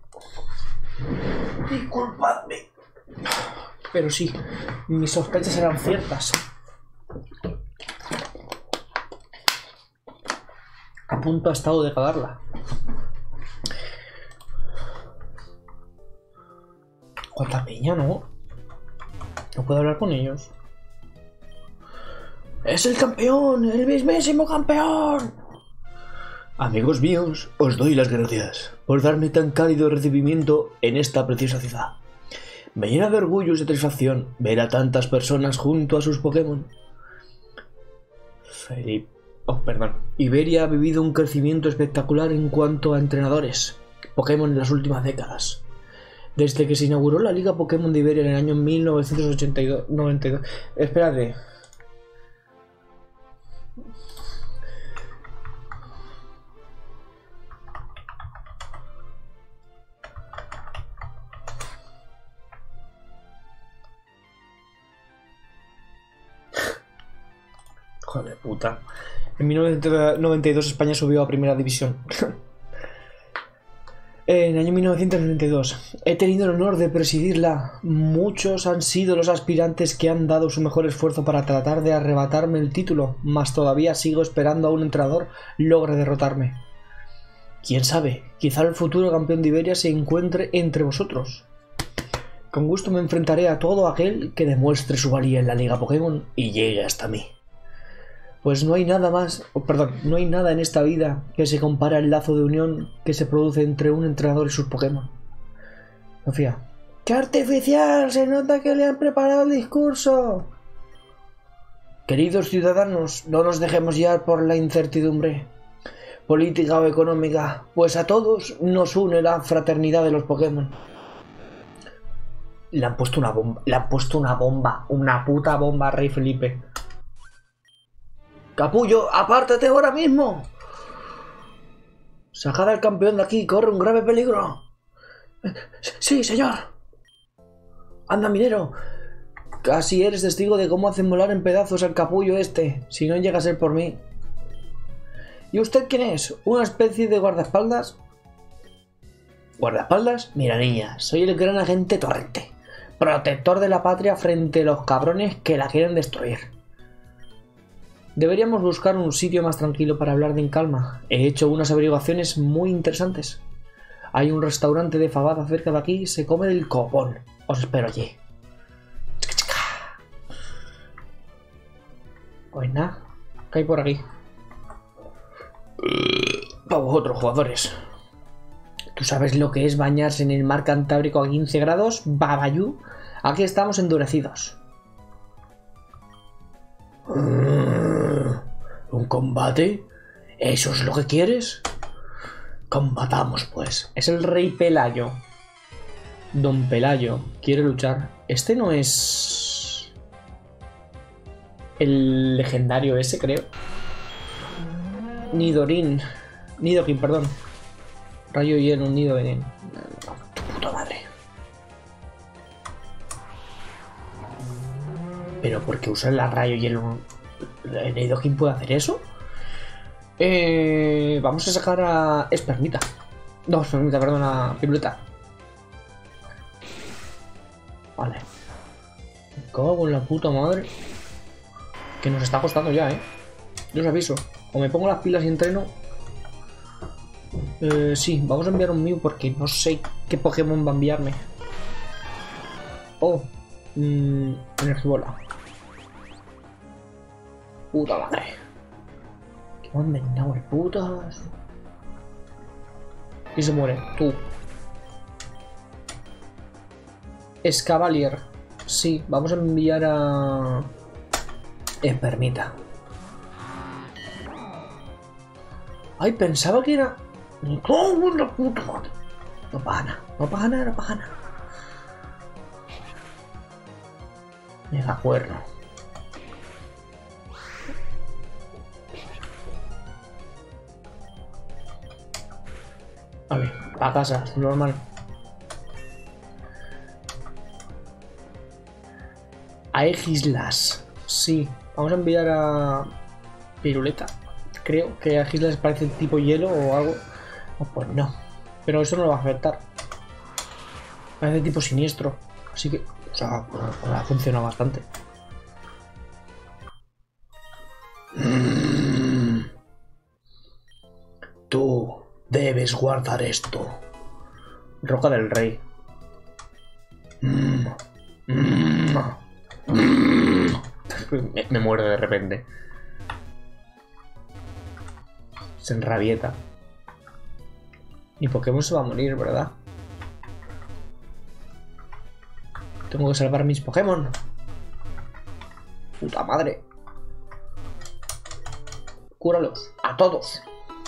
Disculpadme. Pero sí, mis sospechas eran ciertas. A punto ha estado de cagarla. ¿Cuánta peña, no? No puedo hablar con ellos. ¡Es el campeón! ¡El mismísimo campeón! Amigos míos, os doy las gracias por darme tan cálido recibimiento en esta preciosa ciudad. Me llena de orgullo y satisfacción ver a tantas personas junto a sus Pokémon. Felipe... Oh, perdón. Iberia ha vivido un crecimiento espectacular en cuanto a entrenadores Pokémon en las últimas décadas. Desde que se inauguró la Liga Pokémon de Iberia en el año mil novecientos ochenta y dos... noventa y dos... Espérate... Joder, puta. En mil novecientos noventa y dos España subió a Primera División. En el año mil novecientos noventa y dos he tenido el honor de presidirla. Muchos han sido los aspirantes que han dado su mejor esfuerzo para tratar de arrebatarme el título, mas todavía sigo esperando a un entrenador logre derrotarme. Quién sabe, quizá el futuro campeón de Iberia se encuentre entre vosotros. Con gusto me enfrentaré a todo aquel que demuestre su valía en la Liga Pokémon y llegue hasta mí. Pues no hay nada más, oh, perdón, no hay nada en esta vida que se compare al lazo de unión que se produce entre un entrenador y sus Pokémon. Sofía. ¡Qué artificial! Se nota que le han preparado el discurso. Queridos ciudadanos, no nos dejemos llevar por la incertidumbre política o económica, pues a todos nos une la fraternidad de los Pokémon. Le han puesto una bomba, le han puesto una bomba, una puta bomba a Rey Felipe. ¡Capullo, apártate ahora mismo! ¡Sacad al campeón de aquí! ¡Corre un grave peligro! ¡Sí, señor! ¡Anda, minero! Casi eres testigo de cómo hacen volar en pedazos al capullo este, si no llega a ser por mí. ¿Y usted quién es? ¿Una especie de guardaespaldas? ¿Guardaespaldas? Mira, niña, soy el gran agente Torrente, protector de la patria frente a los cabrones que la quieren destruir. Deberíamos buscar un sitio más tranquilo para hablar de en calma. He hecho unas averiguaciones muy interesantes. Hay un restaurante de fabada cerca de aquí, se come del copón. Os espero allí. Pues nada, ¿qué hay por aquí? Para vosotros, jugadores. ¿Tú sabes lo que es bañarse en el mar Cantábrico a quince grados? Babayú. Aquí estamos endurecidos. ¿Un combate? ¿Eso es lo que quieres? Combatamos, pues. Es el rey Pelayo. Don Pelayo quiere luchar. Este no es... el legendario ese, creo. Nidorin. Nidoking, perdón. Rayo hielo, Nidorin. Tu puta madre. Pero ¿por qué usar la rayo hielo? ¿Nidoking puede hacer eso? Eh, vamos a sacar a Espermita. No, Espermita, perdón, a Piruleta. Vale. Me cago en la puta madre. Que nos está costando ya, eh. Yo os aviso. O me pongo las pilas y entreno. Eh, sí, vamos a enviar un Mew porque no sé qué Pokémon va a enviarme. Oh, mmm, Energibola. Puta madre. ¿Qué me han vendado el putas? ¿Quién se muere? Tú. Escavalier. Sí, vamos a enviar a... Espermita. Ay, pensaba que era... ¡Oh, la puta madre! No pasa nada, no pasa nada, no pasa nada. Mega cuerno. Vale, a casa, normal. A Aegislas. Sí, vamos a enviar a Piruleta. Creo que a Aegislas parece el tipo hielo o algo. Oh, pues no. Pero eso no lo va a afectar. Parece tipo siniestro. Así que, o sea, pues ha funcionado bastante. Mm. Tú debes guardar esto. Roca del Rey. Mm. Mm. Mm. Me, me muero de repente. Se enrabieta. Mi Pokémon se va a morir, ¿verdad? Tengo que salvar mis Pokémon. Puta madre. Cúralos. A todos.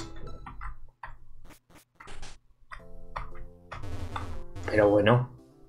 Pero bueno.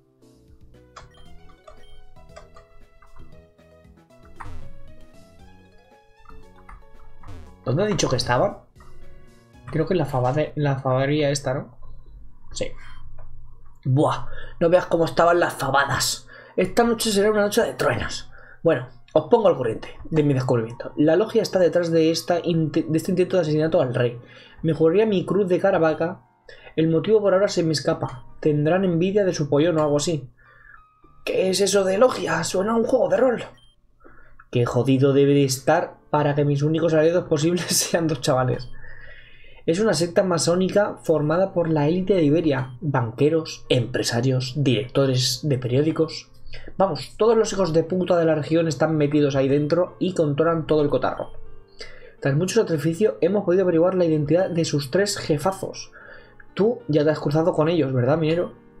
¿Dónde ha dicho que estaban? Creo que en la, fabade, la fabadería esta, ¿no? Sí. Buah, no veas cómo estaban las fabadas. Esta noche será una noche de truenos. Bueno, os pongo al corriente de mi descubrimiento. La logia está detrás de, esta de este intento de asesinato al rey. Me jugaría mi cruz de Caravaca. El motivo por ahora se me escapa. Tendrán envidia de su pollón o algo así. ¿Qué es eso de logia? Suena a un juego de rol. Qué jodido debe de estar para que mis únicos aliados posibles sean dos chavales. Es una secta masónica formada por la élite de Iberia, banqueros, empresarios, directores de periódicos. Vamos, todos los hijos de puta de la región están metidos ahí dentro y controlan todo el cotarro. Tras mucho sacrificio hemos podido averiguar la identidad de sus tres jefazos. Tú ya te has cruzado con ellos, ¿verdad, minero?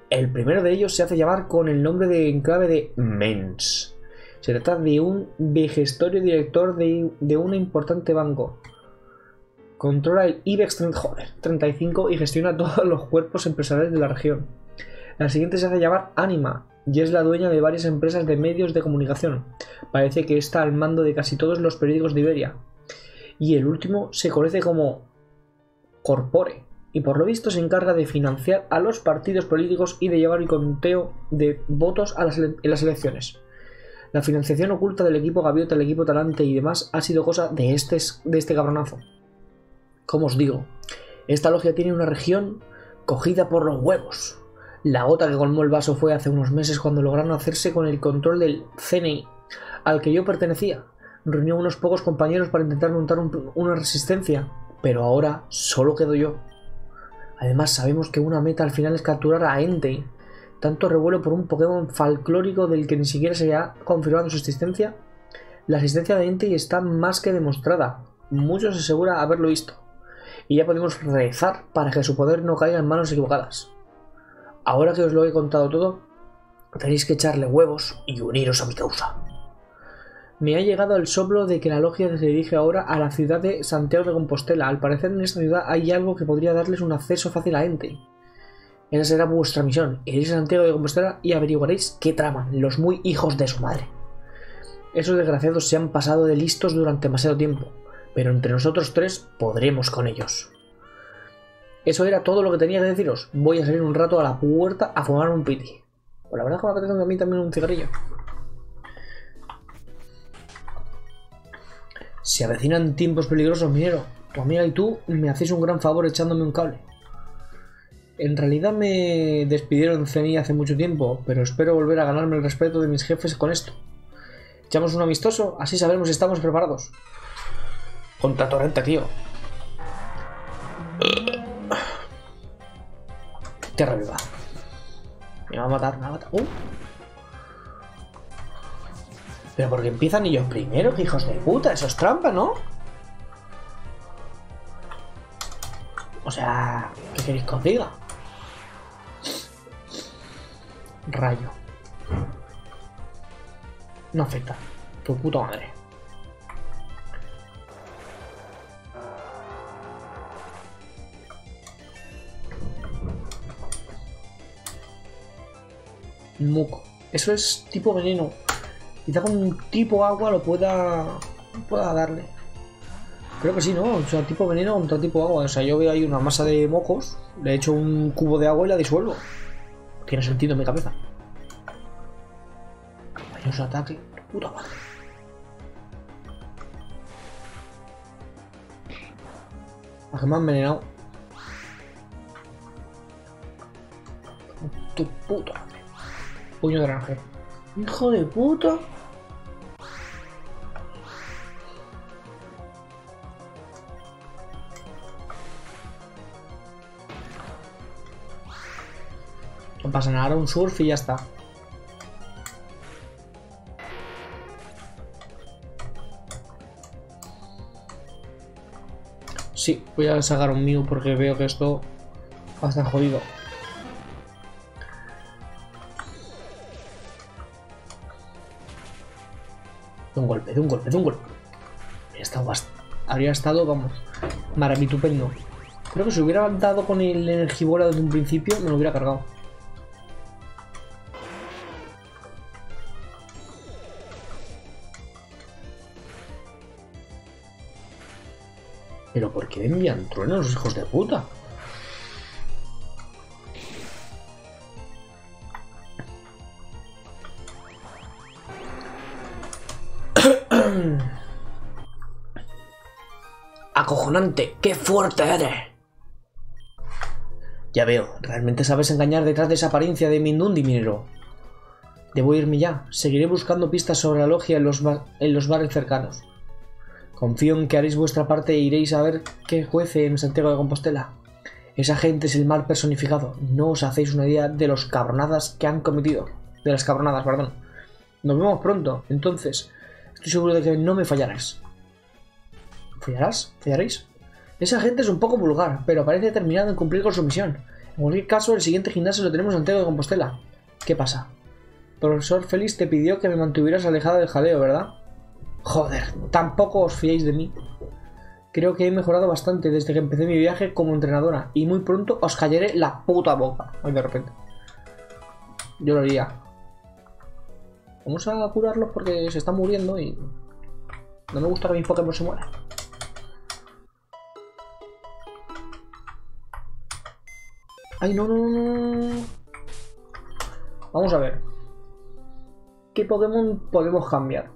El primero de ellos se hace llamar con el nombre de enclave de Mens. Se trata de un vejestorio director de, de un importante banco. Controla el IBEX treinta y cinco y gestiona todos los cuerpos empresariales de la región. La siguiente se hace llamar Anima y es la dueña de varias empresas de medios de comunicación. Parece que está al mando de casi todos los periódicos de Iberia. Y el último se conoce como Corpore y por lo visto se encarga de financiar a los partidos políticos y de llevar el conteo de votos a las en las elecciones. La financiación oculta del equipo Gaviota, el equipo Talante y demás ha sido cosa de este, de este cabronazo. Como os digo, esta logia tiene una región cogida por los huevos. La gota que colmó el vaso fue hace unos meses cuando lograron hacerse con el control del C N I, al que yo pertenecía. Reunió a unos pocos compañeros para intentar montar un, una resistencia, pero ahora solo quedo yo. Además sabemos que una meta al final es capturar a Entei. Tanto revuelo por un Pokémon folclórico del que ni siquiera se ha confirmado su existencia. La existencia de Entei está más que demostrada. Muchos aseguran haberlo visto. Y ya podemos rezar para que su poder no caiga en manos equivocadas. Ahora que os lo he contado todo, tenéis que echarle huevos y uniros a mi causa. Me ha llegado el soplo de que la logia se dirige ahora a la ciudad de Santiago de Compostela. Al parecer en esta ciudad hay algo que podría darles un acceso fácil a Entei. Esa será vuestra misión. Iréis a Santiago de Compostela y averiguaréis qué traman los muy hijos de su madre. Esos desgraciados se han pasado de listos durante demasiado tiempo, pero entre nosotros tres podremos con ellos. Eso era todo lo que tenía que deciros. Voy a salir un rato a la puerta a fumar un piti. Pues la verdad es que me apetece a mí también un cigarrillo. Se avecinan tiempos peligrosos, minero. Tu amiga y tú me hacéis un gran favor echándome un cable. En realidad me despidieron de C N I hace mucho tiempo, pero espero volver a ganarme el respeto de mis jefes con esto. Echamos un amistoso, así sabremos si estamos preparados. Contra Torrente, tío. Tierra viva. Me va a matar, me va a matar. Uh. Pero porque empiezan ellos primero, que hijos de puta. Eso es trampa, ¿no? O sea, ¿qué queréis que os diga? Rayo. No afecta. Tu puta madre. Muco. Eso es tipo veneno. Quizá con un tipo agua lo pueda pueda darle. Creo que sí, ¿no? O sea, tipo veneno contra tipo agua. O sea, yo veo ahí una masa de mocos, le echo un cubo de agua y la disuelvo. Tiene sentido en mi cabeza. Caballoso ataque. Puta madre. ¿A que me han envenenado? Tu puta madre. Puño de naranja. Hijo de puta. No pasa nada, ahora un surf y ya está. Sí, voy a sacar un mío porque veo que esto va a estar jodido. De un golpe, de un golpe, de un golpe. Habría estado, habría estado vamos, maravitupendo. Creo que si hubiera dado con el energibola desde un principio, me lo hubiera cargado. Pero ¿por qué me envían truenos los hijos de puta? Acojonante, qué fuerte eres. Ya veo, realmente sabes engañar detrás de esa apariencia de Mindundi, minero. Debo irme ya. Seguiré buscando pistas sobre la logia en los, en los bares cercanos. Confío en que haréis vuestra parte e iréis a ver qué juece en Santiago de Compostela. Esa gente es el mal personificado. No os hacéis una idea de los cabronadas que han cometido. De las cabronadas, perdón. Nos vemos pronto, entonces. Estoy seguro de que no me fallarás. ¿Fallarás? ¿Fallaréis? Esa gente es un poco vulgar, pero parece determinada en cumplir con su misión. En cualquier caso, el siguiente gimnasio lo tenemos en Santiago de Compostela. ¿Qué pasa? Profesor Félix te pidió que me mantuvieras alejada del jaleo, ¿verdad? Joder, tampoco os fiéis de mí. Creo que he mejorado bastante desde que empecé mi viaje como entrenadora y muy pronto os callaré la puta boca. Ay, de repente. Yo lo haría. Vamos a curarlos porque se están muriendo y no me gusta que mis Pokémon se mueran. Ay, no, no, no, no. Vamos a ver. ¿Qué Pokémon podemos cambiar?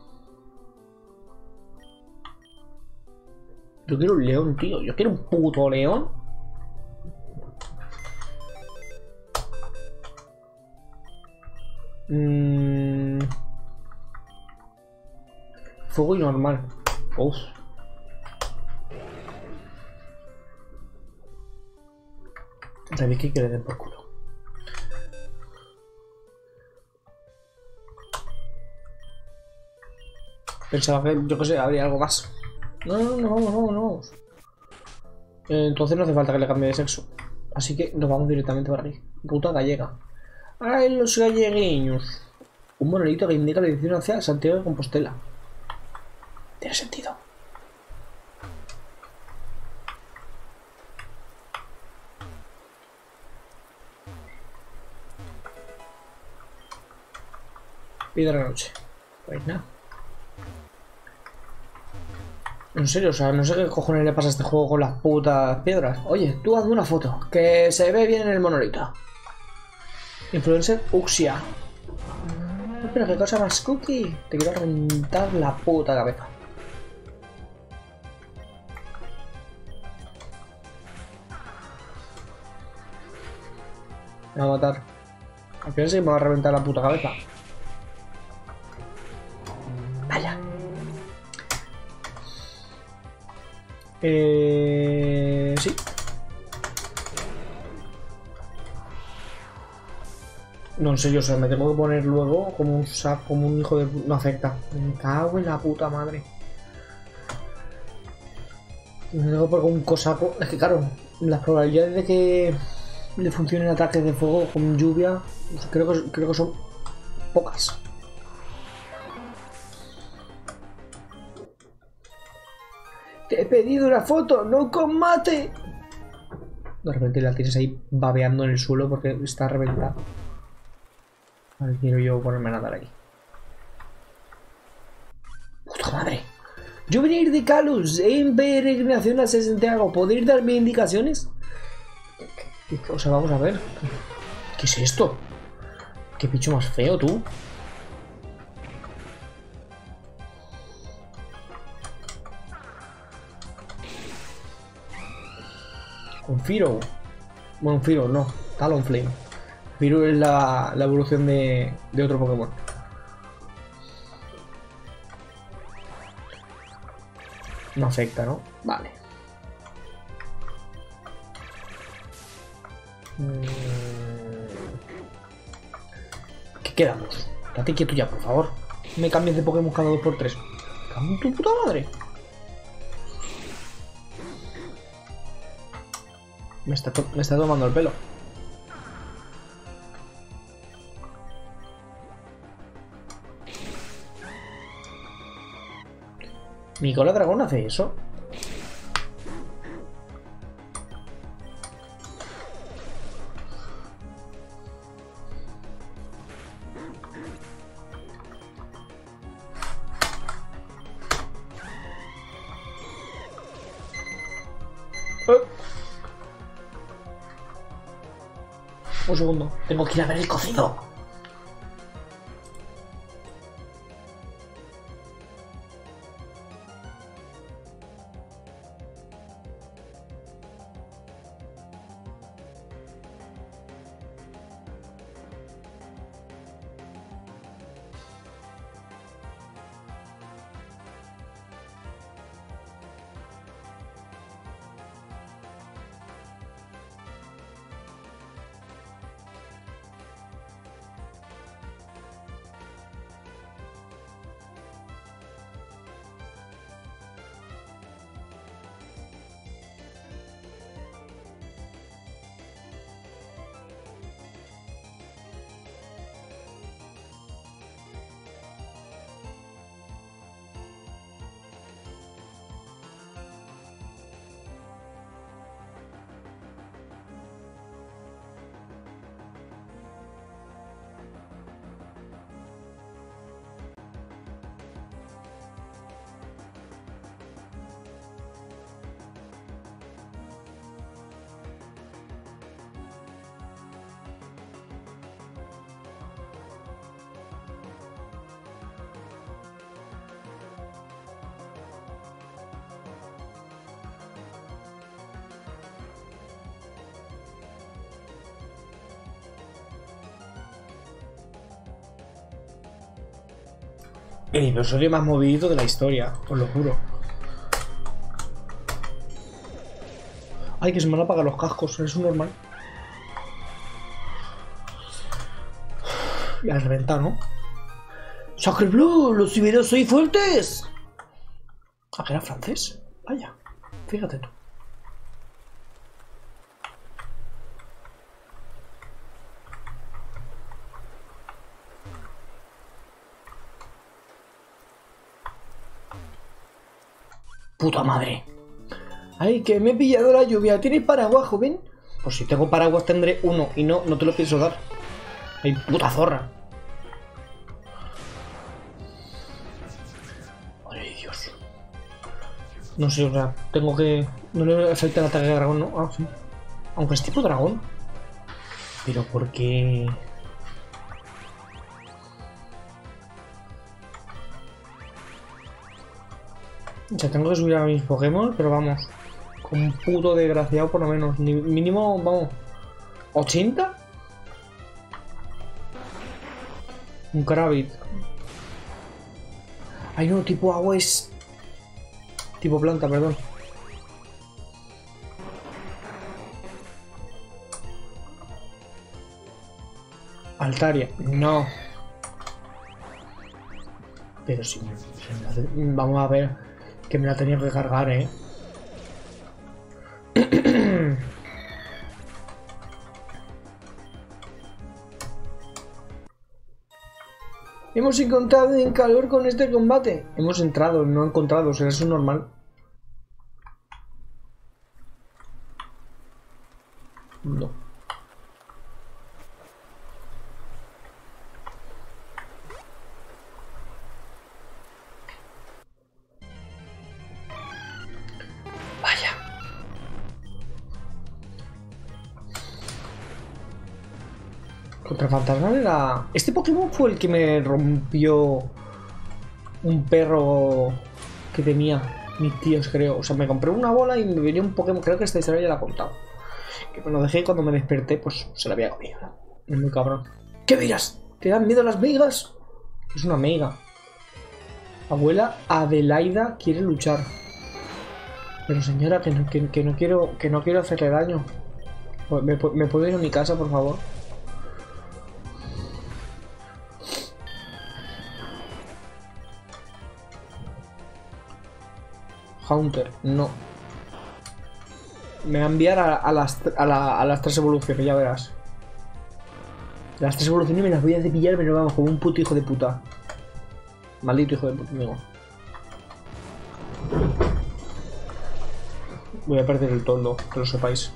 Yo quiero un león, tío. Yo quiero un puto león. Mm. Fuego y normal. Uf. Sabéis que le den por culo. Pensaba que, yo que sé, habría algo más. No, no, no, vamos, vamos, vamos. Entonces no hace falta que le cambie de sexo. Así que nos vamos directamente para aquí. Puta gallega. ¡Ay, los gallegueños! Un monolito que indica la dirección hacia Santiago de Compostela. Tiene sentido. Piedra la noche. Pues nada. En serio, o sea, no sé qué cojones le pasa a este juego con las putas piedras. Oye, tú hazme una foto, que se ve bien en el monolito. Influencer Uxia. Pero qué cosa más cookie. Te quiero reventar la puta cabeza. Me va a matar. Al final sí me va a reventar la puta cabeza. Vaya. Eh... Sí. No, en serio, o sea, me tengo que poner luego como un sap, como un hijo de... No afecta. Me cago en la puta madre. Me tengo que poner un cosaco. Es que claro, las probabilidades de que le funcionen ataques de fuego con lluvia, creo que, creo que son pocas. Te he pedido una foto, no con mate. De repente la tienes ahí babeando en el suelo porque está reventada. Vale, quiero yo ponerme a nadar ahí. ¡Puta madre! Yo venía a ir de Calus en peregrinación a Santiago. ¿Podéis darme indicaciones? ¿Qué cosa vamos a ver? ¿Qué es esto? ¿Qué bicho más feo, tú? Con Firo. Bueno, Firo no. Talonflame. Firo es la, la evolución de, de otro Pokémon. No afecta, ¿no? Vale. ¿Qué quedamos? Date quieto ya, por favor. Me cambies de Pokémon cada dos por tres. ¡Cago en tu puta madre! Me está, me está tomando el pelo. ¿Mi cola dragón hace eso? ¡Eh! Un segundo. Tengo que ir a ver el cocido. El episodio más movidito de la historia, os lo juro. Ay, que se me van a apagar los cascos, es un normal. La he reventado, ¿no? ¡Sacre bleu! ¡Los siberianos soy fuertes! ¿Ah, que era francés? Vaya, fíjate tú. Puta madre. Ay, que me he pillado la lluvia. ¿Tienes paraguas, joven? Pues si tengo paraguas tendré uno y no, no te lo pienso dar. Ay, puta zorra. Ay, Dios. No sé, o sea, tengo que... No le afecta el ataque de dragón, ¿no? Ah, sí. Aunque es tipo dragón. Pero ¿por qué...? O sea, tengo que subir a mis Pokémon, pero vamos. Con un puto desgraciado por lo menos. Ni, mínimo, vamos. ¿ochenta? Un Krabit. Ay no, tipo agua es... Tipo planta, perdón. Altaria, no. Pero sí, vamos a ver que me la tenía que cargar, eh. Hemos encontrado en calor con este combate. Hemos entrado, no encontrado, será eso normal. No. Vaya. Contra Fantasma era... Este Pokémon fue el que me rompió un perro que tenía mis tíos, creo. O sea, me compré una bola y me venía un Pokémon. Creo que esta historia ya la he contado. Que me lo dejé y cuando me desperté, pues se la había comido. Es muy cabrón. ¿Qué miras? ¿Te dan miedo las migas? Es una mega. Abuela Adelaida quiere luchar. Pero señora, que no, que, que no quiero que no quiero hacerle daño. ¿Me, ¿Me puedo ir a mi casa, por favor? Haunter, no. Me va a enviar a, a, las, a, la, a las tres evoluciones, ya verás. Las tres evoluciones me las voy a cepillar, pero vamos, como un puto hijo de puta. Maldito hijo de puta, amigo. Voy a perder el toldo, que lo sepáis.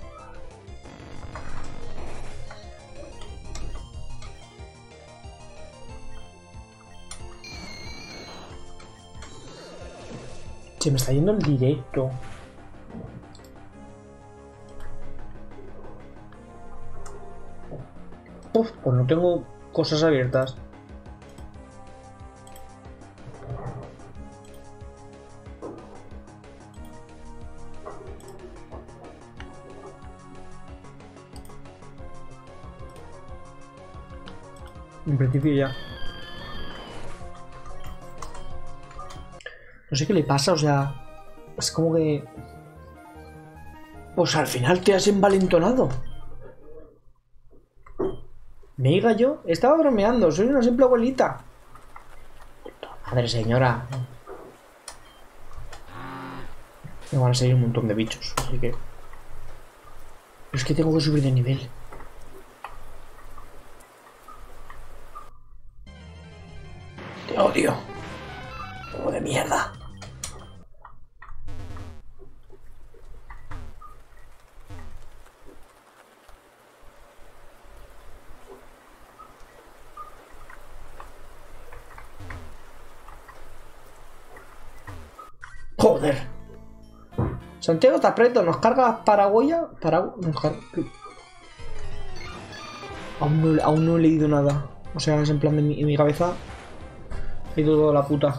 Se me está yendo el directo. Uf, pues no tengo cosas abiertas. En principio ya. No sé qué le pasa, o sea... Es como que... Pues al final te has envalentonado. ¿Me diga yo? Estaba bromeando, soy una simple abuelita. Madre señora. Me van a salir un montón de bichos, así que... Pero es que tengo que subir de nivel. Te odio. Juego de mierda. Joder. Santiago está preto, nos carga Paraguaya. Paragu nos carga... aún, no, aún no he leído nada. O sea, es en plan de mi, en mi cabeza. He ido toda la puta.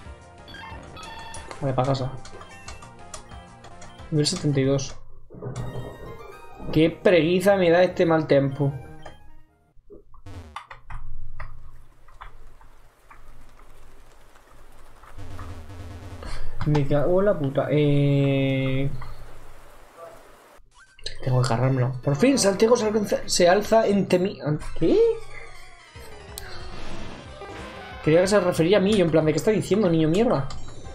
Vale, para casa. Nivel setenta y dos. Qué preguiza me da este mal tiempo. Me cago en la puta. Eh... Tengo que cargármelo. Por fin, Santiago se alza, se alza en temi... ¿Qué? Creía que se refería a mí. Yo en plan, ¿de qué está diciendo, niño mierda?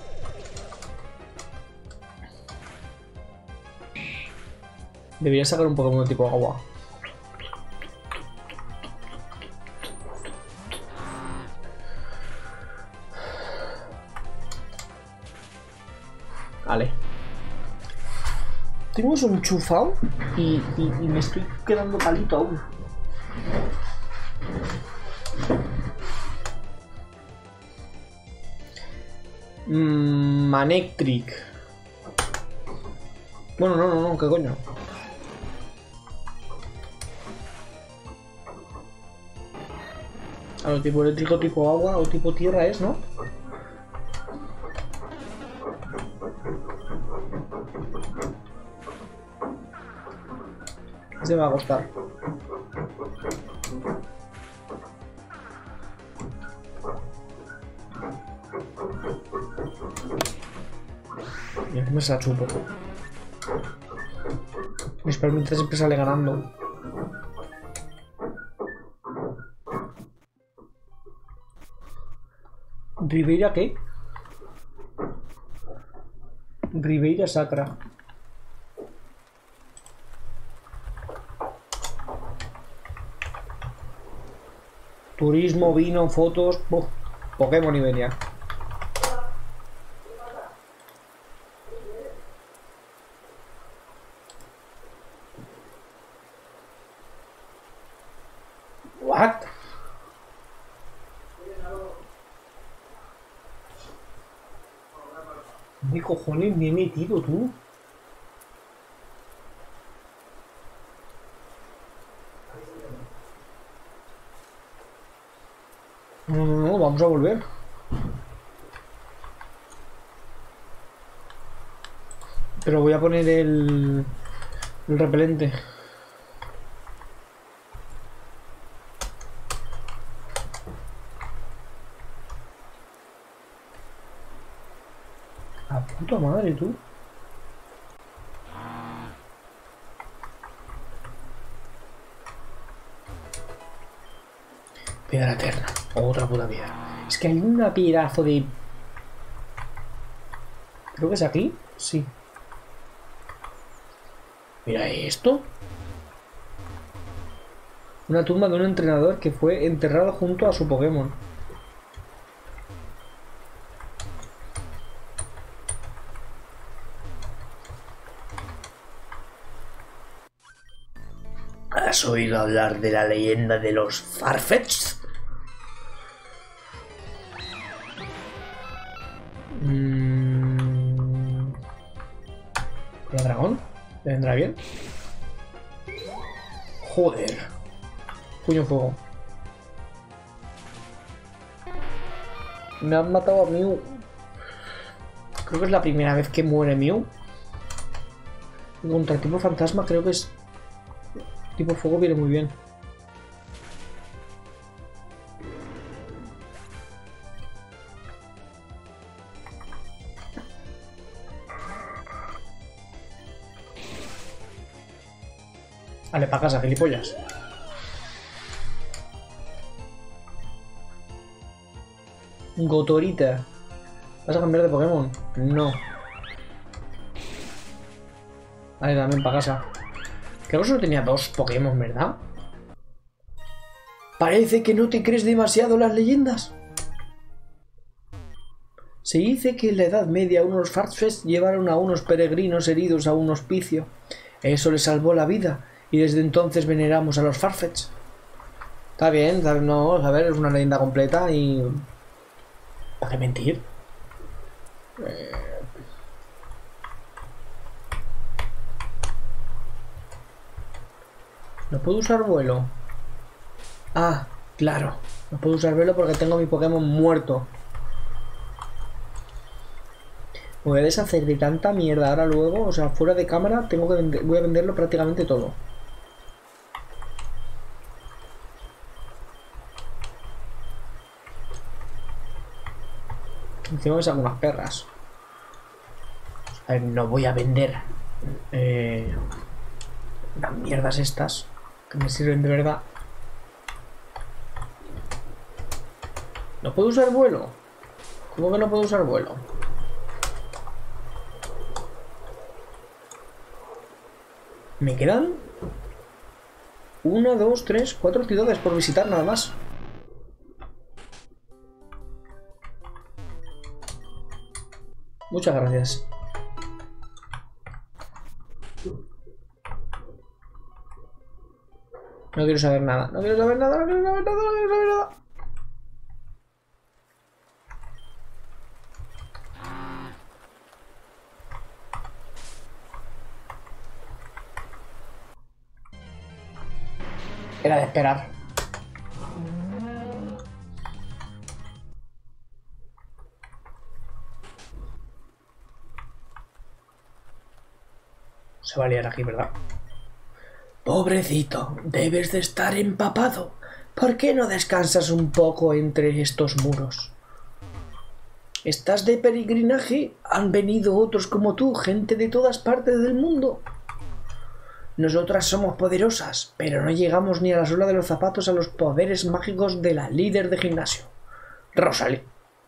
Debería sacar un Pokémon de tipo agua. Vale. Tengo eso enchufado y, y, y me estoy quedando calito aún. Mm, Manectric. Bueno, no, no, no, ¿qué coño? A lo tipo eléctrico, tipo agua o tipo tierra es, ¿no? Se va a costar. Y encima se la chupo. Mis permites siempre sale ganando. ¿Ribeira qué? Ribeira Sacra. Turismo, vino, fotos... Uf, Pokémon y venía. What? ¿Qué cojones me he metido, tú? No, no, no, vamos a volver. Pero voy a poner el, el repelente. La puta madre, tú. Piedra eterna. Otra puta piedra. Es que hay una piedrazo de... Creo que es aquí. Sí. Mira esto. Una tumba de un entrenador que fue enterrado junto a su Pokémon. ¿Has oído hablar de la leyenda de los Farfetch'd? Mm... ¿El dragón? ¿Le vendrá bien? Joder. Puño fuego. Me han matado a Mew. Creo que es la primera vez que muere Mew. Y contra el tipo fantasma creo que es... Tipo fuego viene muy bien. Vale, pa' casa, gilipollas. Gotorita. ¿Vas a cambiar de Pokémon? No. Vale, también pa' casa. Creo que solo tenía dos Pokémon, ¿verdad? Parece que no te crees demasiado las leyendas. Se dice que en la Edad Media unos Farfetch'd llevaron a unos peregrinos heridos a un hospicio. Eso les salvó la vida y desde entonces veneramos a los Farfetch'd. Está bien, está bien, no, a ver, es una leyenda completa y... ¿Para qué mentir? Eh... ¿No puedo usar vuelo? Ah, claro. No puedo usar vuelo porque tengo mi Pokémon muerto. Me voy a deshacer de tanta mierda ahora luego. O sea, fuera de cámara tengo que vender, voy a venderlo prácticamente todo. Encima me saco unas perras. A ver, no voy a vender eh, las mierdas estas que me sirven de verdad. ¿No puedo usar vuelo? ¿Cómo que no puedo usar vuelo? Me quedan una, dos, tres, cuatro ciudades por visitar nada más. Muchas gracias. No quiero saber nada, no quiero saber nada, no quiero saber nada, no quiero saber nada. Era de esperar. Se va a liar aquí, ¿verdad? Pobrecito, debes de estar empapado. ¿Por qué no descansas un poco entre estos muros? ¿Estás de peregrinaje? Han venido otros como tú, gente de todas partes del mundo. Nosotras somos poderosas, pero no llegamos ni a la suela de los zapatos a los poderes mágicos de la líder de gimnasio, Rosalie.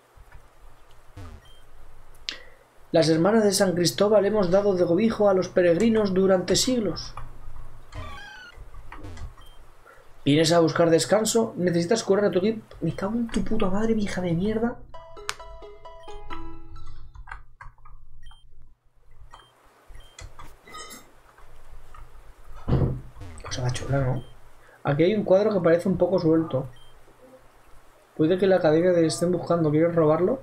Las hermanas de San Cristóbal hemos dado de cobijo a los peregrinos durante siglos. ¿Vienes a buscar descanso? ¿Necesitas curar a tu equipo? Me cago en tu puta madre, vieja de mierda. Cosa chula, ¿no? Aquí hay un cuadro que parece un poco suelto. Puede que la academia te estén buscando. ¿Quieres robarlo?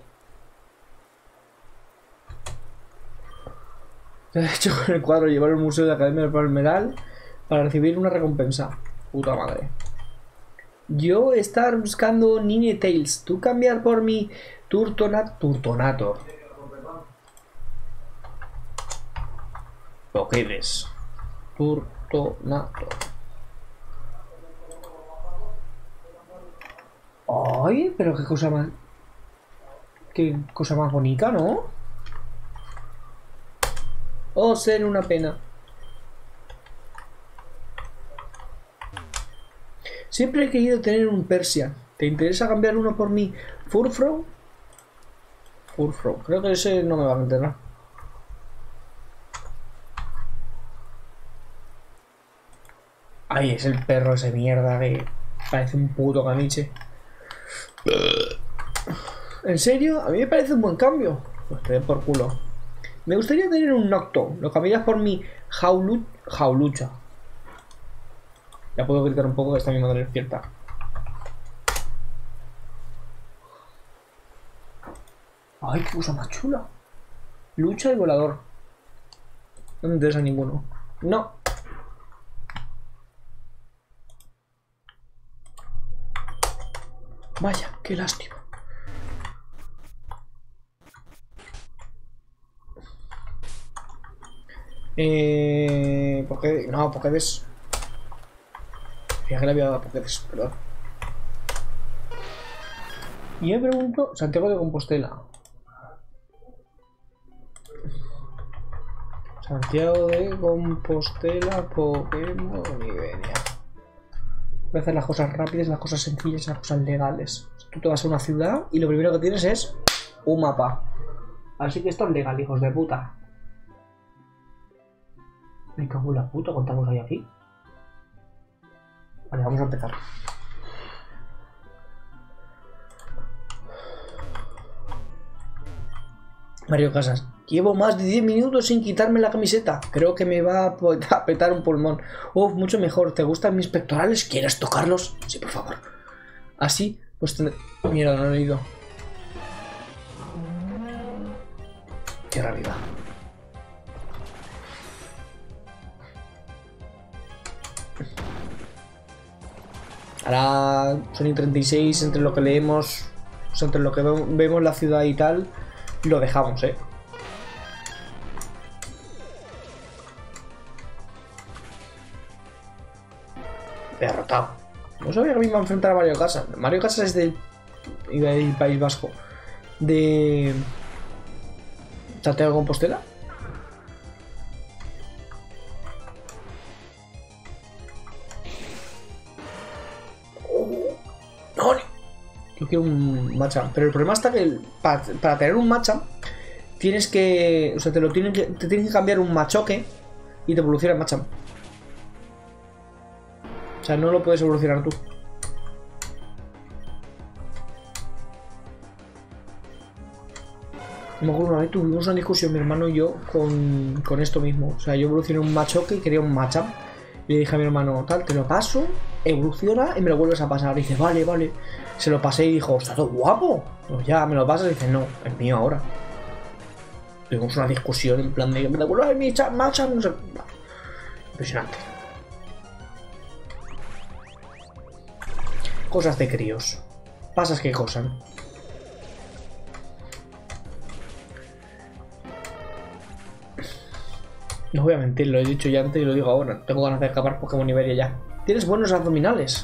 Te has hecho con el cuadro llevar al museo de la Academia del Palmeral para recibir una recompensa. Puta madre. Yo estar buscando Nine Tails. Tú cambiar por mi Turtonat Turtonator. Lo que ves. Turtonator. Ay, pero qué cosa más. Qué cosa más bonita, ¿no? Oh, ser una pena. Siempre he querido tener un Persia. ¿Te interesa cambiar uno por mi Furfro? Furfro. Creo que ese no me va a enterar. Ay, es el perro ese mierda que parece un puto caniche. ¿En serio? A mí me parece un buen cambio. Pues te den por culo. Me gustaría tener un Nocto. Lo cambiarías por mi jaulu... Jaulucha. Ya puedo gritar un poco que está mi madre despierta. Ay, qué cosa más chula. Lucha y volador. No me interesa ninguno. No. Vaya, qué lástima. Eh... ¿Por qué? No, porque ves... Fíjate que le había dado a Pokédex, perdón. Y me pregunto, Santiago de Compostela. Santiago de Compostela, Pokémon Iberia. Voy a hacer las cosas rápidas, las cosas sencillas, las cosas legales. Tú te vas a una ciudad y lo primero que tienes es un mapa. Así que esto es legal, hijos de puta. Me cago en la puta, ¿cuántos hay aquí? Vale, vamos a empezar. Mario Casas. Llevo más de diez minutos sin quitarme la camiseta. Creo que me va a petar un pulmón. Uf, mucho mejor. ¿Te gustan mis pectorales? ¿Quieres tocarlos? Sí, por favor. Así, pues tendré... Mierda, no he ido. Qué realidad. Ahora Sonic treinta y seis, entre lo que leemos, o sea, entre lo que vemos la ciudad y tal, lo dejamos, eh. Derrotado. No sabía que me iba a enfrentar a Mario Casas. Mario Casas es del, del País Vasco. de Santiago de Compostela. No, yo quiero un matcha, pero el problema está que para, para tener un matcha tienes que, o sea, te lo tienen que, te tienen que cambiar un machoque y te evoluciona el matcha. O sea, no lo puedes evolucionar tú. Me acuerdo una vez tuvimos una discusión mi hermano y yo con, con esto mismo. O sea, yo evolucioné un machoque y quería un matchup. Y le dije a mi hermano, tal, te lo paso, evoluciona y me lo vuelves a pasar. Y dice, vale, vale. Se lo pasé y dijo, está todo guapo. Pues ya, me lo pasas y dice, no, es mío ahora. Tuvimos una discusión en plan de que me devuelvas mi matchup, no sé. Impresionante. Cosas de críos. Pasas que cosas. No voy a mentir, lo he dicho ya antes y lo digo ahora. Tengo ganas de acabar Pokémon Iberia ya. Tienes buenos abdominales.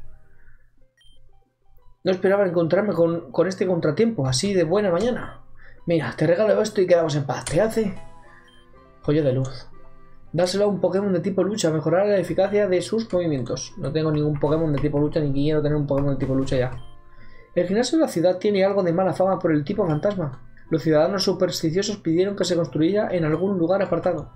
No esperaba encontrarme con, con este contratiempo, así de buena mañana. Mira, te regalo esto y quedamos en paz. ¿Te hace? Joya de luz. Dáselo a un Pokémon de tipo lucha, mejorar la eficacia de sus movimientos. No tengo ningún Pokémon de tipo lucha, ni quiero tener un Pokémon de tipo lucha ya. El gimnasio de la ciudad tiene algo de mala fama por el tipo fantasma. Los ciudadanos supersticiosos pidieron que se construyera en algún lugar apartado.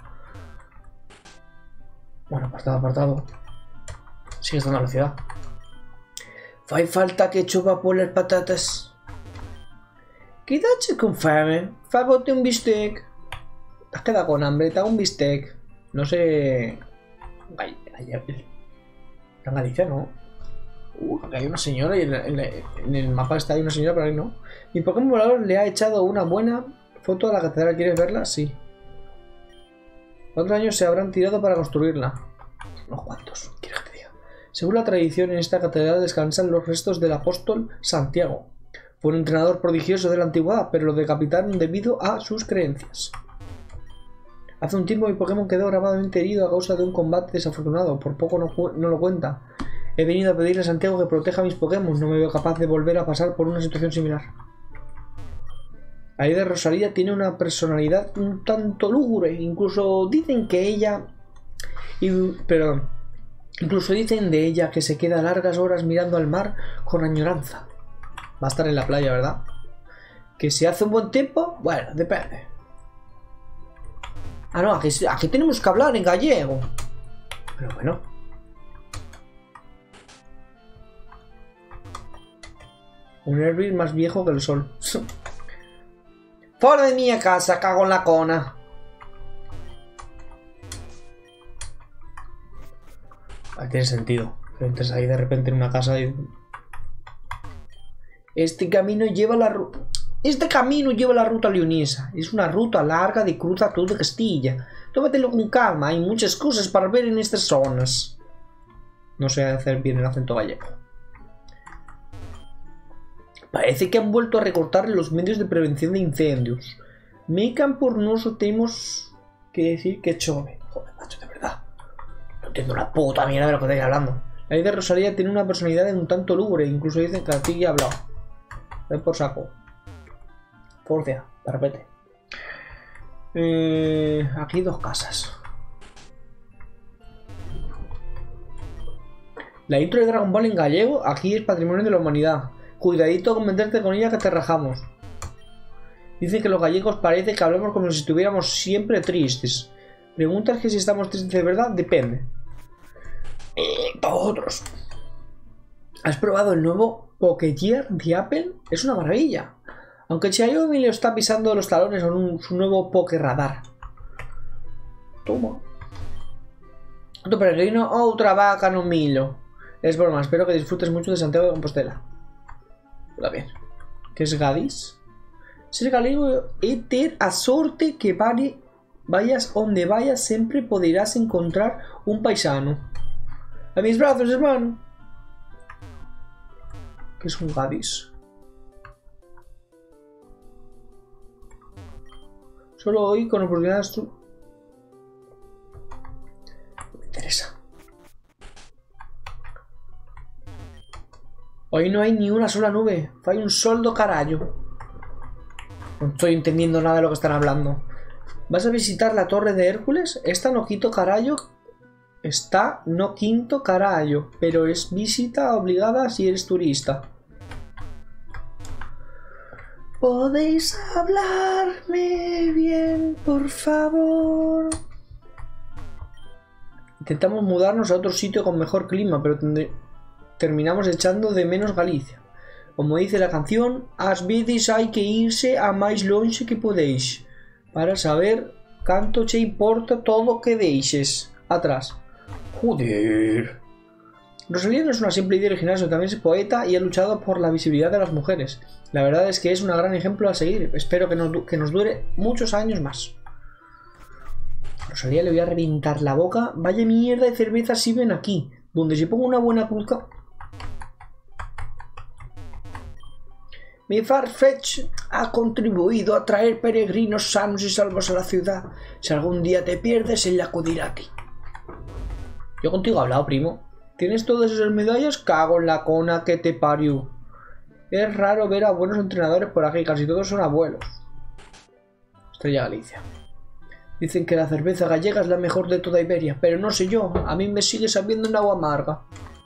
Bueno, apartado, apartado. Sigue estando en la ciudad. Fai falta que chupa por las patatas. Quédate con fame. Fábote un bistec. Te has quedado con hambre, te hago un bistec. No sé. Ay, ay, ay. En Galicia, ¿no? Uh, aquí hay una señora y en, en, en el mapa está ahí una señora, pero ahí no. Mi Pokémon volador le ha echado una buena foto a la catedral. ¿Quieres verla? Sí. ¿Cuántos años se habrán tirado para construirla? Unos cuantos, ¿quieres que te diga? Según la tradición, en esta catedral descansan los restos del apóstol Santiago. Fue un entrenador prodigioso de la antigüedad, pero lo decapitaron debido a sus creencias. Hace un tiempo mi Pokémon quedó gravemente herido a causa de un combate desafortunado. Por poco no, no lo cuenta. He venido a pedirle a Santiago que proteja a mis Pokémon. No me veo capaz de volver a pasar por una situación similar. La Líder Rosalía tiene una personalidad un tanto lúgubre. Incluso dicen que ella... Y, perdón. Incluso dicen de ella que se queda largas horas mirando al mar con añoranza. Va a estar en la playa, ¿verdad? Que si hace un buen tiempo, bueno, depende. Ah, no, aquí, aquí tenemos que hablar en gallego. Pero bueno. Un hervir más viejo que el sol. ¡Fuera de mi casa, cago en la cona! Ah, tiene sentido. Entres ahí de repente en una casa y... Este camino lleva la ruta... Este camino lleva la ruta leonesa. Es una ruta larga de cruza toda Castilla. Tómatelo con calma, hay muchas cosas para ver en estas zonas. No sé hacer bien el acento gallego. Parece que han vuelto a recortar los medios de prevención de incendios. Mecan por nosotros tenemos que decir que chove. Joder, macho, de verdad. No entiendo una puta mierda de lo que estáis hablando. La Líder Rosalía tiene una personalidad un tanto lúgubre. Incluso dicen que aquí ya ha hablado. Ven por saco. Forcia, de repente. Eh, aquí hay dos casas. La intro de Dragon Ball en gallego aquí es patrimonio de la humanidad. Cuidadito con meterte con ella que te rajamos. Dicen que los gallegos parece que hablamos como si estuviéramos siempre tristes. Preguntas que si estamos tristes de verdad, depende. Eh, para otros. ¿Has probado el nuevo Pokégear de Apple? Es una maravilla. Aunque Xiaomi le está pisando los talones con un, su nuevo Pokéradar. Toma. Otro peregrino, otra vaca, no milo. Es broma, espero que disfrutes mucho de Santiago de Compostela. A ver, ¿qué es Gadis? Ser galego é ter a sorte que vale, vayas donde vayas siempre podrás encontrar un paisano. A mis brazos, hermano. ¿Qué es un Gadis? Solo hoy con oportunidades tú... Me interesa. Hoy no hay ni una sola nube. Fai un sol do carallo. No estoy entendiendo nada de lo que están hablando. ¿Vas a visitar la Torre de Hércules? Esta no quito carallo. Está no quinto carallo. Pero es visita obligada si eres turista. ¿Podéis hablarme bien, por favor? Intentamos mudarnos a otro sitio con mejor clima, pero terminamos echando de menos Galicia. Como dice la canción, ás veces hai que irse a máis longe que podéis, para saber canto che importa todo que deixes atrás. Joder. Rosalía no es una simple idea original, sino también es poeta y ha luchado por la visibilidad de las mujeres. La verdad es que es un gran ejemplo a seguir. Espero que nos, que nos dure muchos años más. A Rosalía le voy a reventar la boca. Vaya mierda de cerveza sirven aquí. Donde se ponga una buena culca. Mi Farfetch ha contribuido a traer peregrinos sanos y salvos a la ciudad. Si algún día te pierdes, ella acudirá a ti. Yo contigo he hablado, primo. ¿Tienes todas esas medallas? Cago en la cona que te parió. Es raro ver a buenos entrenadores por aquí, casi todos son abuelos. Estrella Galicia. Dicen que la cerveza gallega es la mejor de toda Iberia, pero no sé yo, a mí me sigue sabiendo en agua amarga.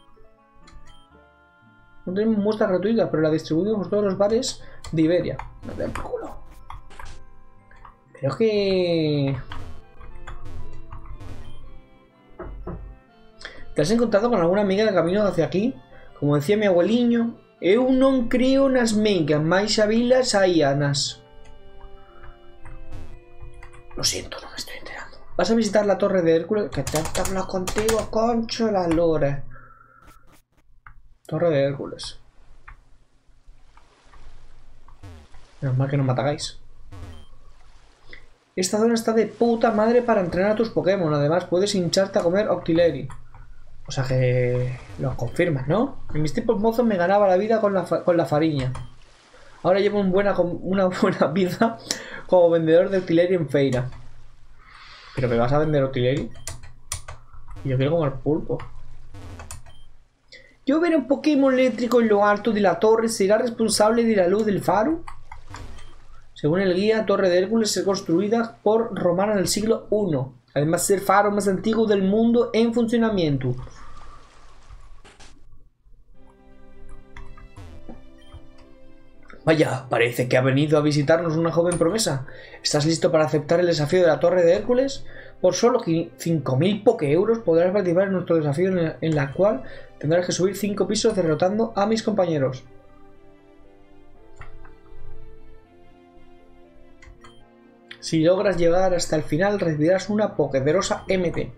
No tenemos muestra gratuita, pero la distribuimos todos los bares de Iberia. No te den por culo. Pero es que... ¿Te has encontrado con alguna amiga de camino hacia aquí? Como decía mi abueliño, eu non creo nas meigas, máis a vilas hai anas. Lo siento, no me estoy enterando. ¿Vas a visitar la Torre de Hércules? Que te que hablar contigo, concho la lora. Torre de Hércules. Menos mal que no me atagáis. Esta zona está de puta madre para entrenar a tus Pokémon. Además, puedes hincharte a comer Octillery. O sea que lo confirmas, ¿no? En mis tiempos mozos me ganaba la vida con la, con la fariña. Ahora llevo un buena, una buena vida como vendedor de Octillery en feira. ¿Pero me vas a vender Octillery? Yo quiero comer pulpo. ¿Yo ver un Pokémon eléctrico en lo alto de la torre será responsable de la luz del faro? Según el guía, Torre de Hércules es construida por Romana en el siglo primero. Además de ser el faro más antiguo del mundo en funcionamiento. Vaya, parece que ha venido a visitarnos una joven promesa. ¿Estás listo para aceptar el desafío de la Torre de Hércules? Por solo cinco mil Poké-euros podrás participar en nuestro desafío en la, en la cual tendrás que subir cinco pisos derrotando a mis compañeros. Si logras llegar hasta el final, recibirás una Pokéderosa M T.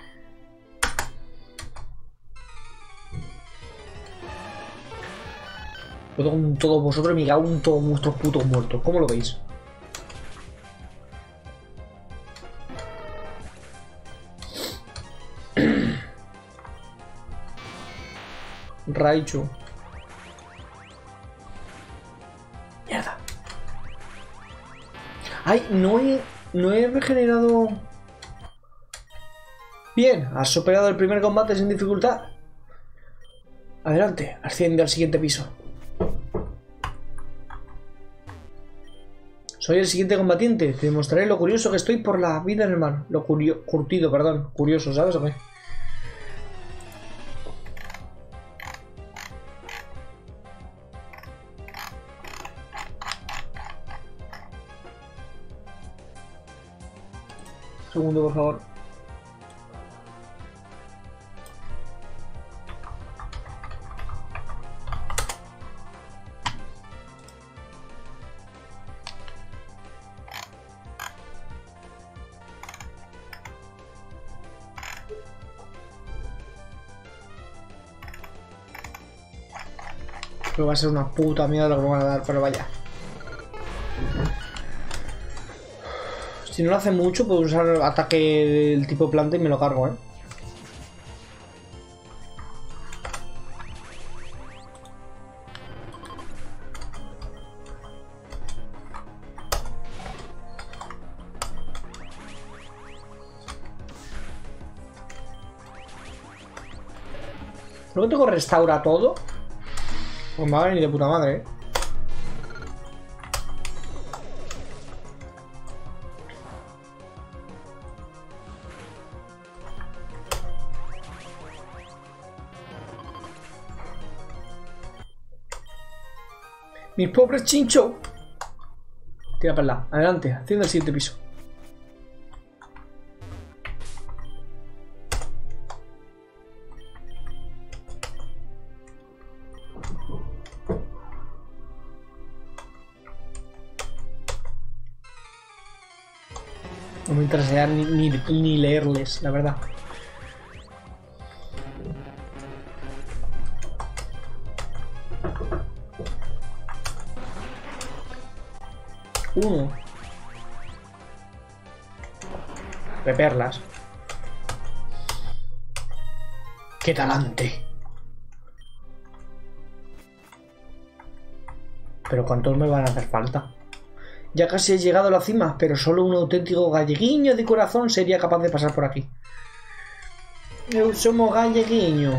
Puedo con todos vosotros y me cago en todos vuestros putos muertos. ¿Cómo lo veis? Raichu. Mierda. Ay, no he, no he regenerado... Bien, has superado el primer combate sin dificultad. Adelante, asciende al siguiente piso. Soy el siguiente combatiente. Te demostraré lo curioso que estoy por la vida en el mar. Lo curio... curtido, perdón. Curioso, ¿sabes o qué? Un segundo, por favor. Creo que va a ser una puta mierda lo que me van a dar, pero vaya. Si no lo hace mucho, puedo usar ataque del tipo planta y me lo cargo, ¿eh? Luego tengo restaura todo. Pues me va a venir de puta madre, ¿eh? Mis pobres chincho. Tira para allá. Adelante, haciendo el siguiente piso. No me interesa ni, ni, ni leerles, la verdad. Uno. De perlas. ¡Qué talante! Pero ¿cuántos me van a hacer falta? Ya casi he llegado a la cima, pero solo un auténtico galleguiño de corazón sería capaz de pasar por aquí. Eu somos galleguiño.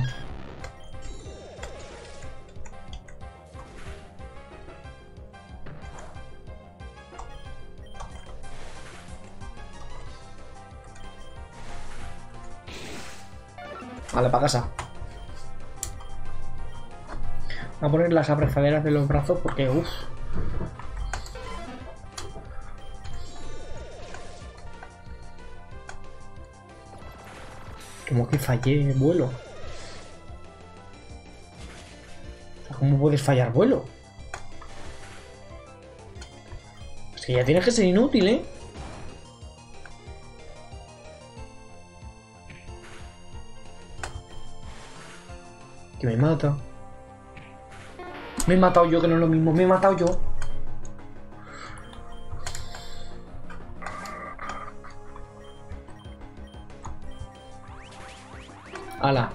Vale, para casa. Voy a poner las abrazaderas de los brazos porque, uff. Como que fallé vuelo. O sea, ¿cómo puedes fallar vuelo? Es que ya tienes que ser inútil, ¿eh? Que me mata. Me he matado yo, que no es lo mismo. Me he matado yo. ¡Hala!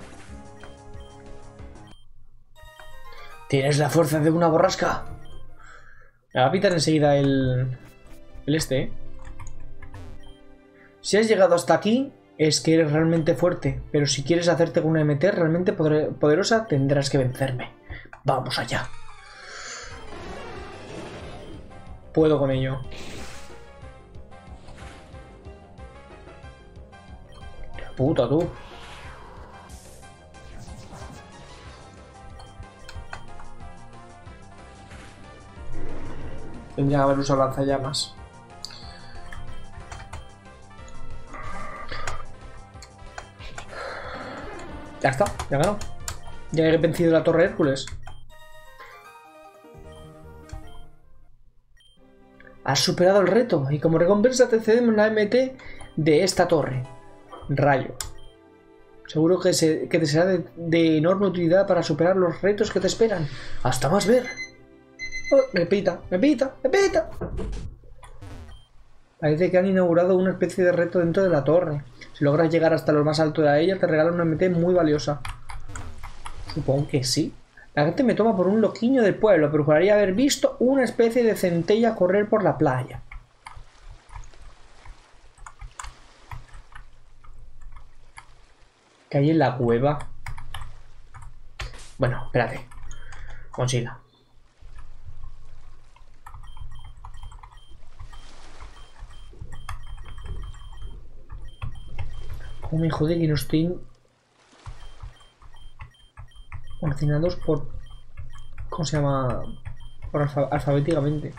Tienes la fuerza de una borrasca. Me va a pitar enseguida el... El este, ¿eh? Si has llegado hasta aquí, es que eres realmente fuerte. Pero si quieres hacerte con una M T realmente poderosa, tendrás que vencerme. Vamos allá. Puedo con ello. ¡Qué puta, tú! Tendría que haber usado lanzallamas. Ya está, ya ganó. Ya he vencido la Torre Hércules. Has superado el reto y como recompensa te cedemos la M T de esta torre. Rayo. Seguro que, se, que te será de, de enorme utilidad para superar los retos que te esperan. Hasta más ver. Oh, me pita, me pita, me pita. Parece que han inaugurado una especie de reto dentro de la torre. Si logras llegar hasta lo más alto de ella, te regalan una M T muy valiosa. Supongo que sí. La gente me toma por un loquiño del pueblo, pero juraría haber visto una especie de centella correr por la playa. ¿Qué hay en la cueva? Bueno, espérate. Consiga. ¿Cómo me jode que no estén ordenados por... ¿Cómo se llama? Por alfa alfabéticamente.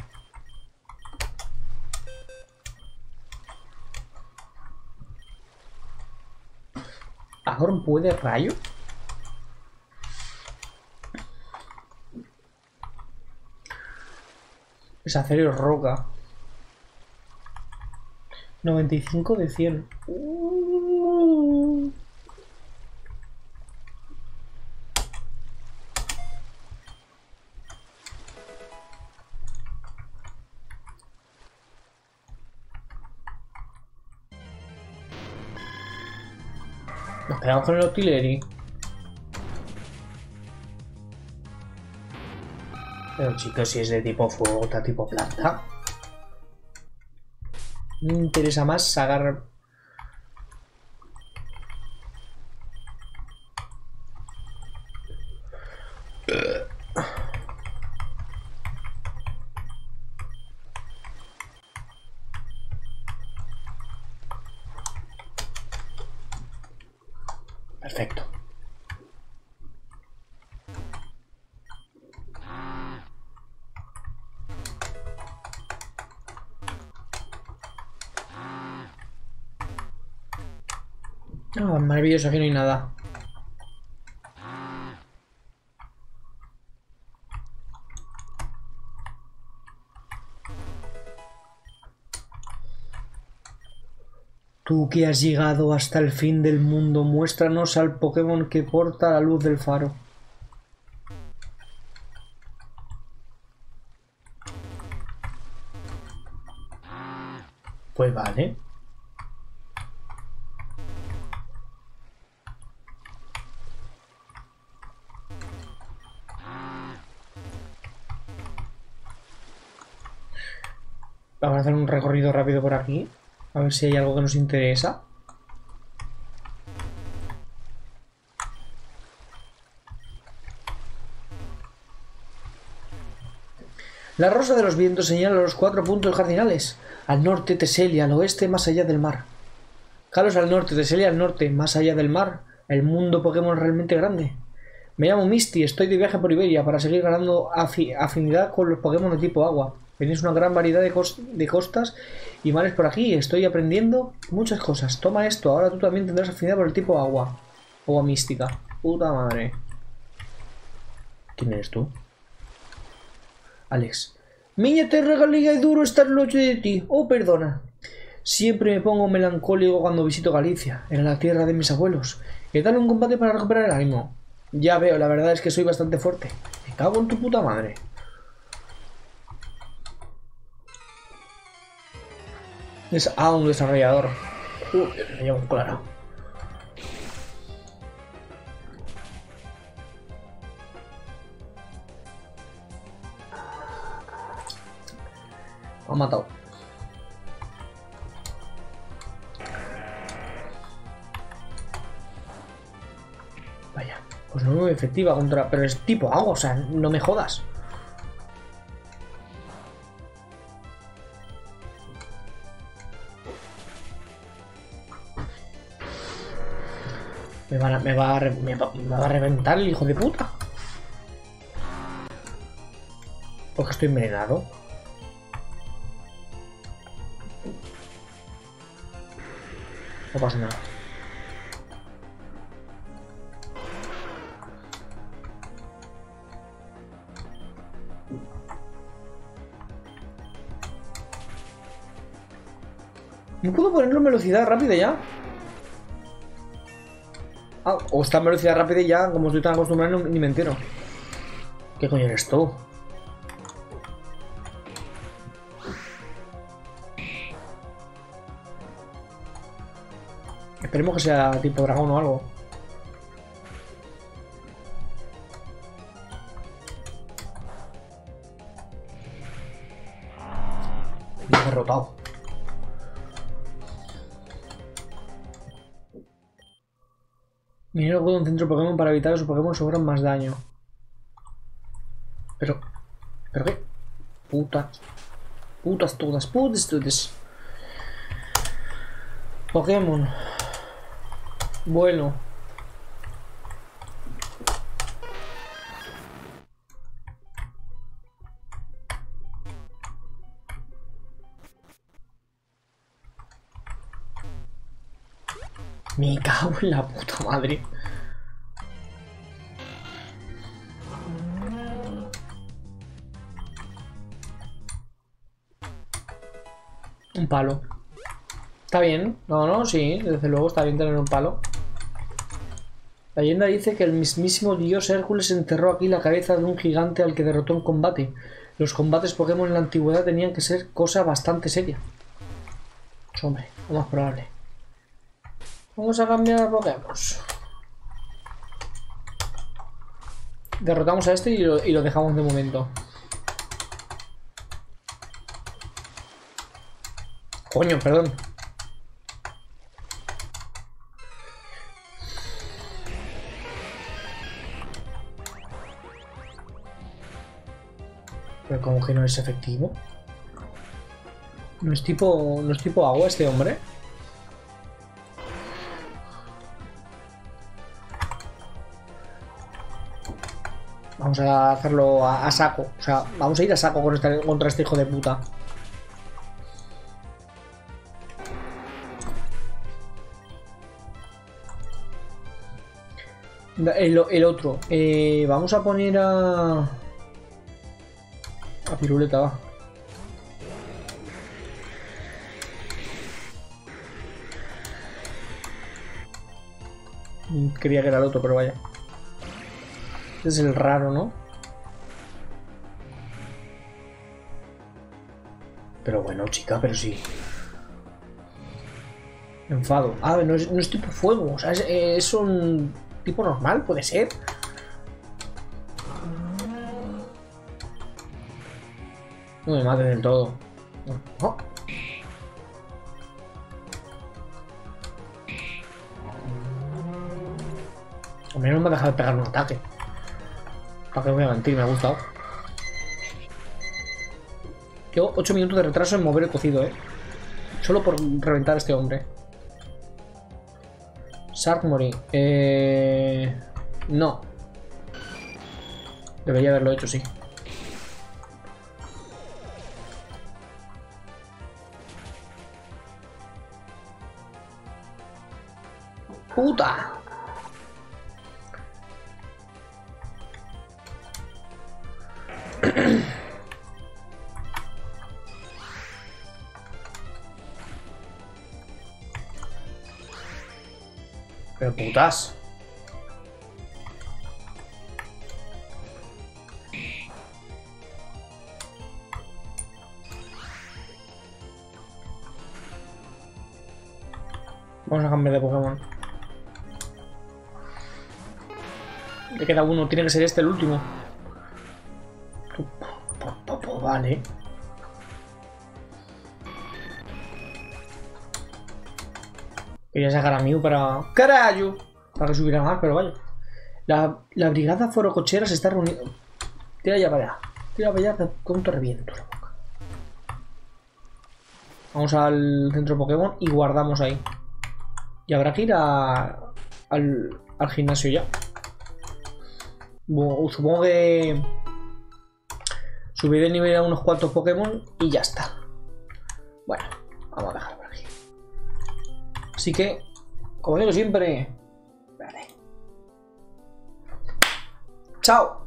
¿Agorn puede rayo? Es acero roca. noventa y cinco de cien. Uh. Nos quedamos con el artillery. Pero chicos, si es de tipo fuego, está tipo planta. Me interesa más agarrar. Perfecto. Ah, maravilloso, aquí no hay nada. Tú que has llegado hasta el fin del mundo, muéstranos al Pokémon que porta la luz del faro. Pues vale. Vamos a hacer un recorrido rápido por aquí. A ver si hay algo que nos interesa. La rosa de los vientos señala los cuatro puntos cardinales. Al norte, Teselia, al oeste, más allá del mar. Kalos al norte, Teselia al norte, más allá del mar. El mundo Pokémon es realmente grande. Me llamo Misty, estoy de viaje por Iberia para seguir ganando afi afinidad con los Pokémon de tipo agua. Tenéis una gran variedad de, cos de costas y mares por aquí. Estoy aprendiendo muchas cosas. Toma esto, ahora tú también tendrás afinidad por el tipo agua. Agua mística. Puta madre. ¿Quién eres tú? Alex. Miña terra galega é duro estar longe de ti. Oh, perdona. Siempre me pongo melancólico cuando visito Galicia. Era la tierra de mis abuelos. ¿Qué tal un combate para recuperar el ánimo? Ya veo, la verdad es que soy bastante fuerte. Me cago en tu puta madre. Es a un desarrollador. Joder, me llevo claro. Me ha matado. Vaya, pues no es muy efectiva contra... Pero es tipo agua, o sea, no me jodas. Me, van a, me, va a, me, va, me va a reventar el hijo de puta. Porque estoy envenenado. No pasa nada. ¿No puedo ponerlo en velocidad rápida ya? Ah, o está en velocidad rápida y ya, como estoy tan acostumbrado, ni me entero. ¿Qué coño eres tú? Esperemos que sea tipo dragón o algo. Me he derrotado. Minero acude a un centro Pokémon para evitar que sus Pokémon sufran más daño. Pero... ¿Pero qué? Putas. Putas todas, putas todas. Pokémon. Bueno. Me cago en la puta madre. Un palo. Está bien. No, no, sí. Desde luego está bien tener un palo. La leyenda dice que el mismísimo dios Hércules enterró aquí la cabeza de un gigante al que derrotó en combate. Los combates Pokémon en la antigüedad tenían que ser cosa bastante seria. Pues hombre, lo más probable. Vamos a cambiar a Pokémon. Derrotamos a este y lo, y lo dejamos de momento. Coño, perdón. Pero como que no es efectivo. No es tipo. No es tipo agua este hombre. Vamos a hacerlo a, a saco. O sea, vamos a ir a saco con este, contra este hijo de puta. El, el otro. Eh, vamos a poner a... A Piruleta, va. Creía que era el otro, pero vaya. Este es el raro, ¿no? Pero bueno, chica, pero sí. Me enfado. Ah, no es, no es tipo fuego. O sea, es, es un tipo normal, puede ser. No me maten del todo. Oh. Hombre, no me ha dejado de pegar un ataque. ¿Para qué voy a mentir? Me ha gustado. Llevo ocho minutos de retraso en mover el cocido, eh. Solo por reventar a este hombre. Sarkmori. Eh... No. Debería haberlo hecho, sí. ¡Puta! Pero putas. Vamos a cambiar de Pokémon. Le queda uno, tiene que ser este el último. Vale. Quería sacar a Mew para... ¡Carayo! Para que subiera más, pero vaya. La, la brigada forocochera se está reuniendo. Tira ya para allá. Tira para allá con te reviento la boca. Vamos al centro Pokémon y guardamos ahí. Y habrá que ir a, al, al gimnasio ya. Bueno, supongo que subiré el nivel a unos cuantos Pokémon y ya está. Bueno, vamos a dejarlo por aquí. Así que, como digo siempre, vale. Chao.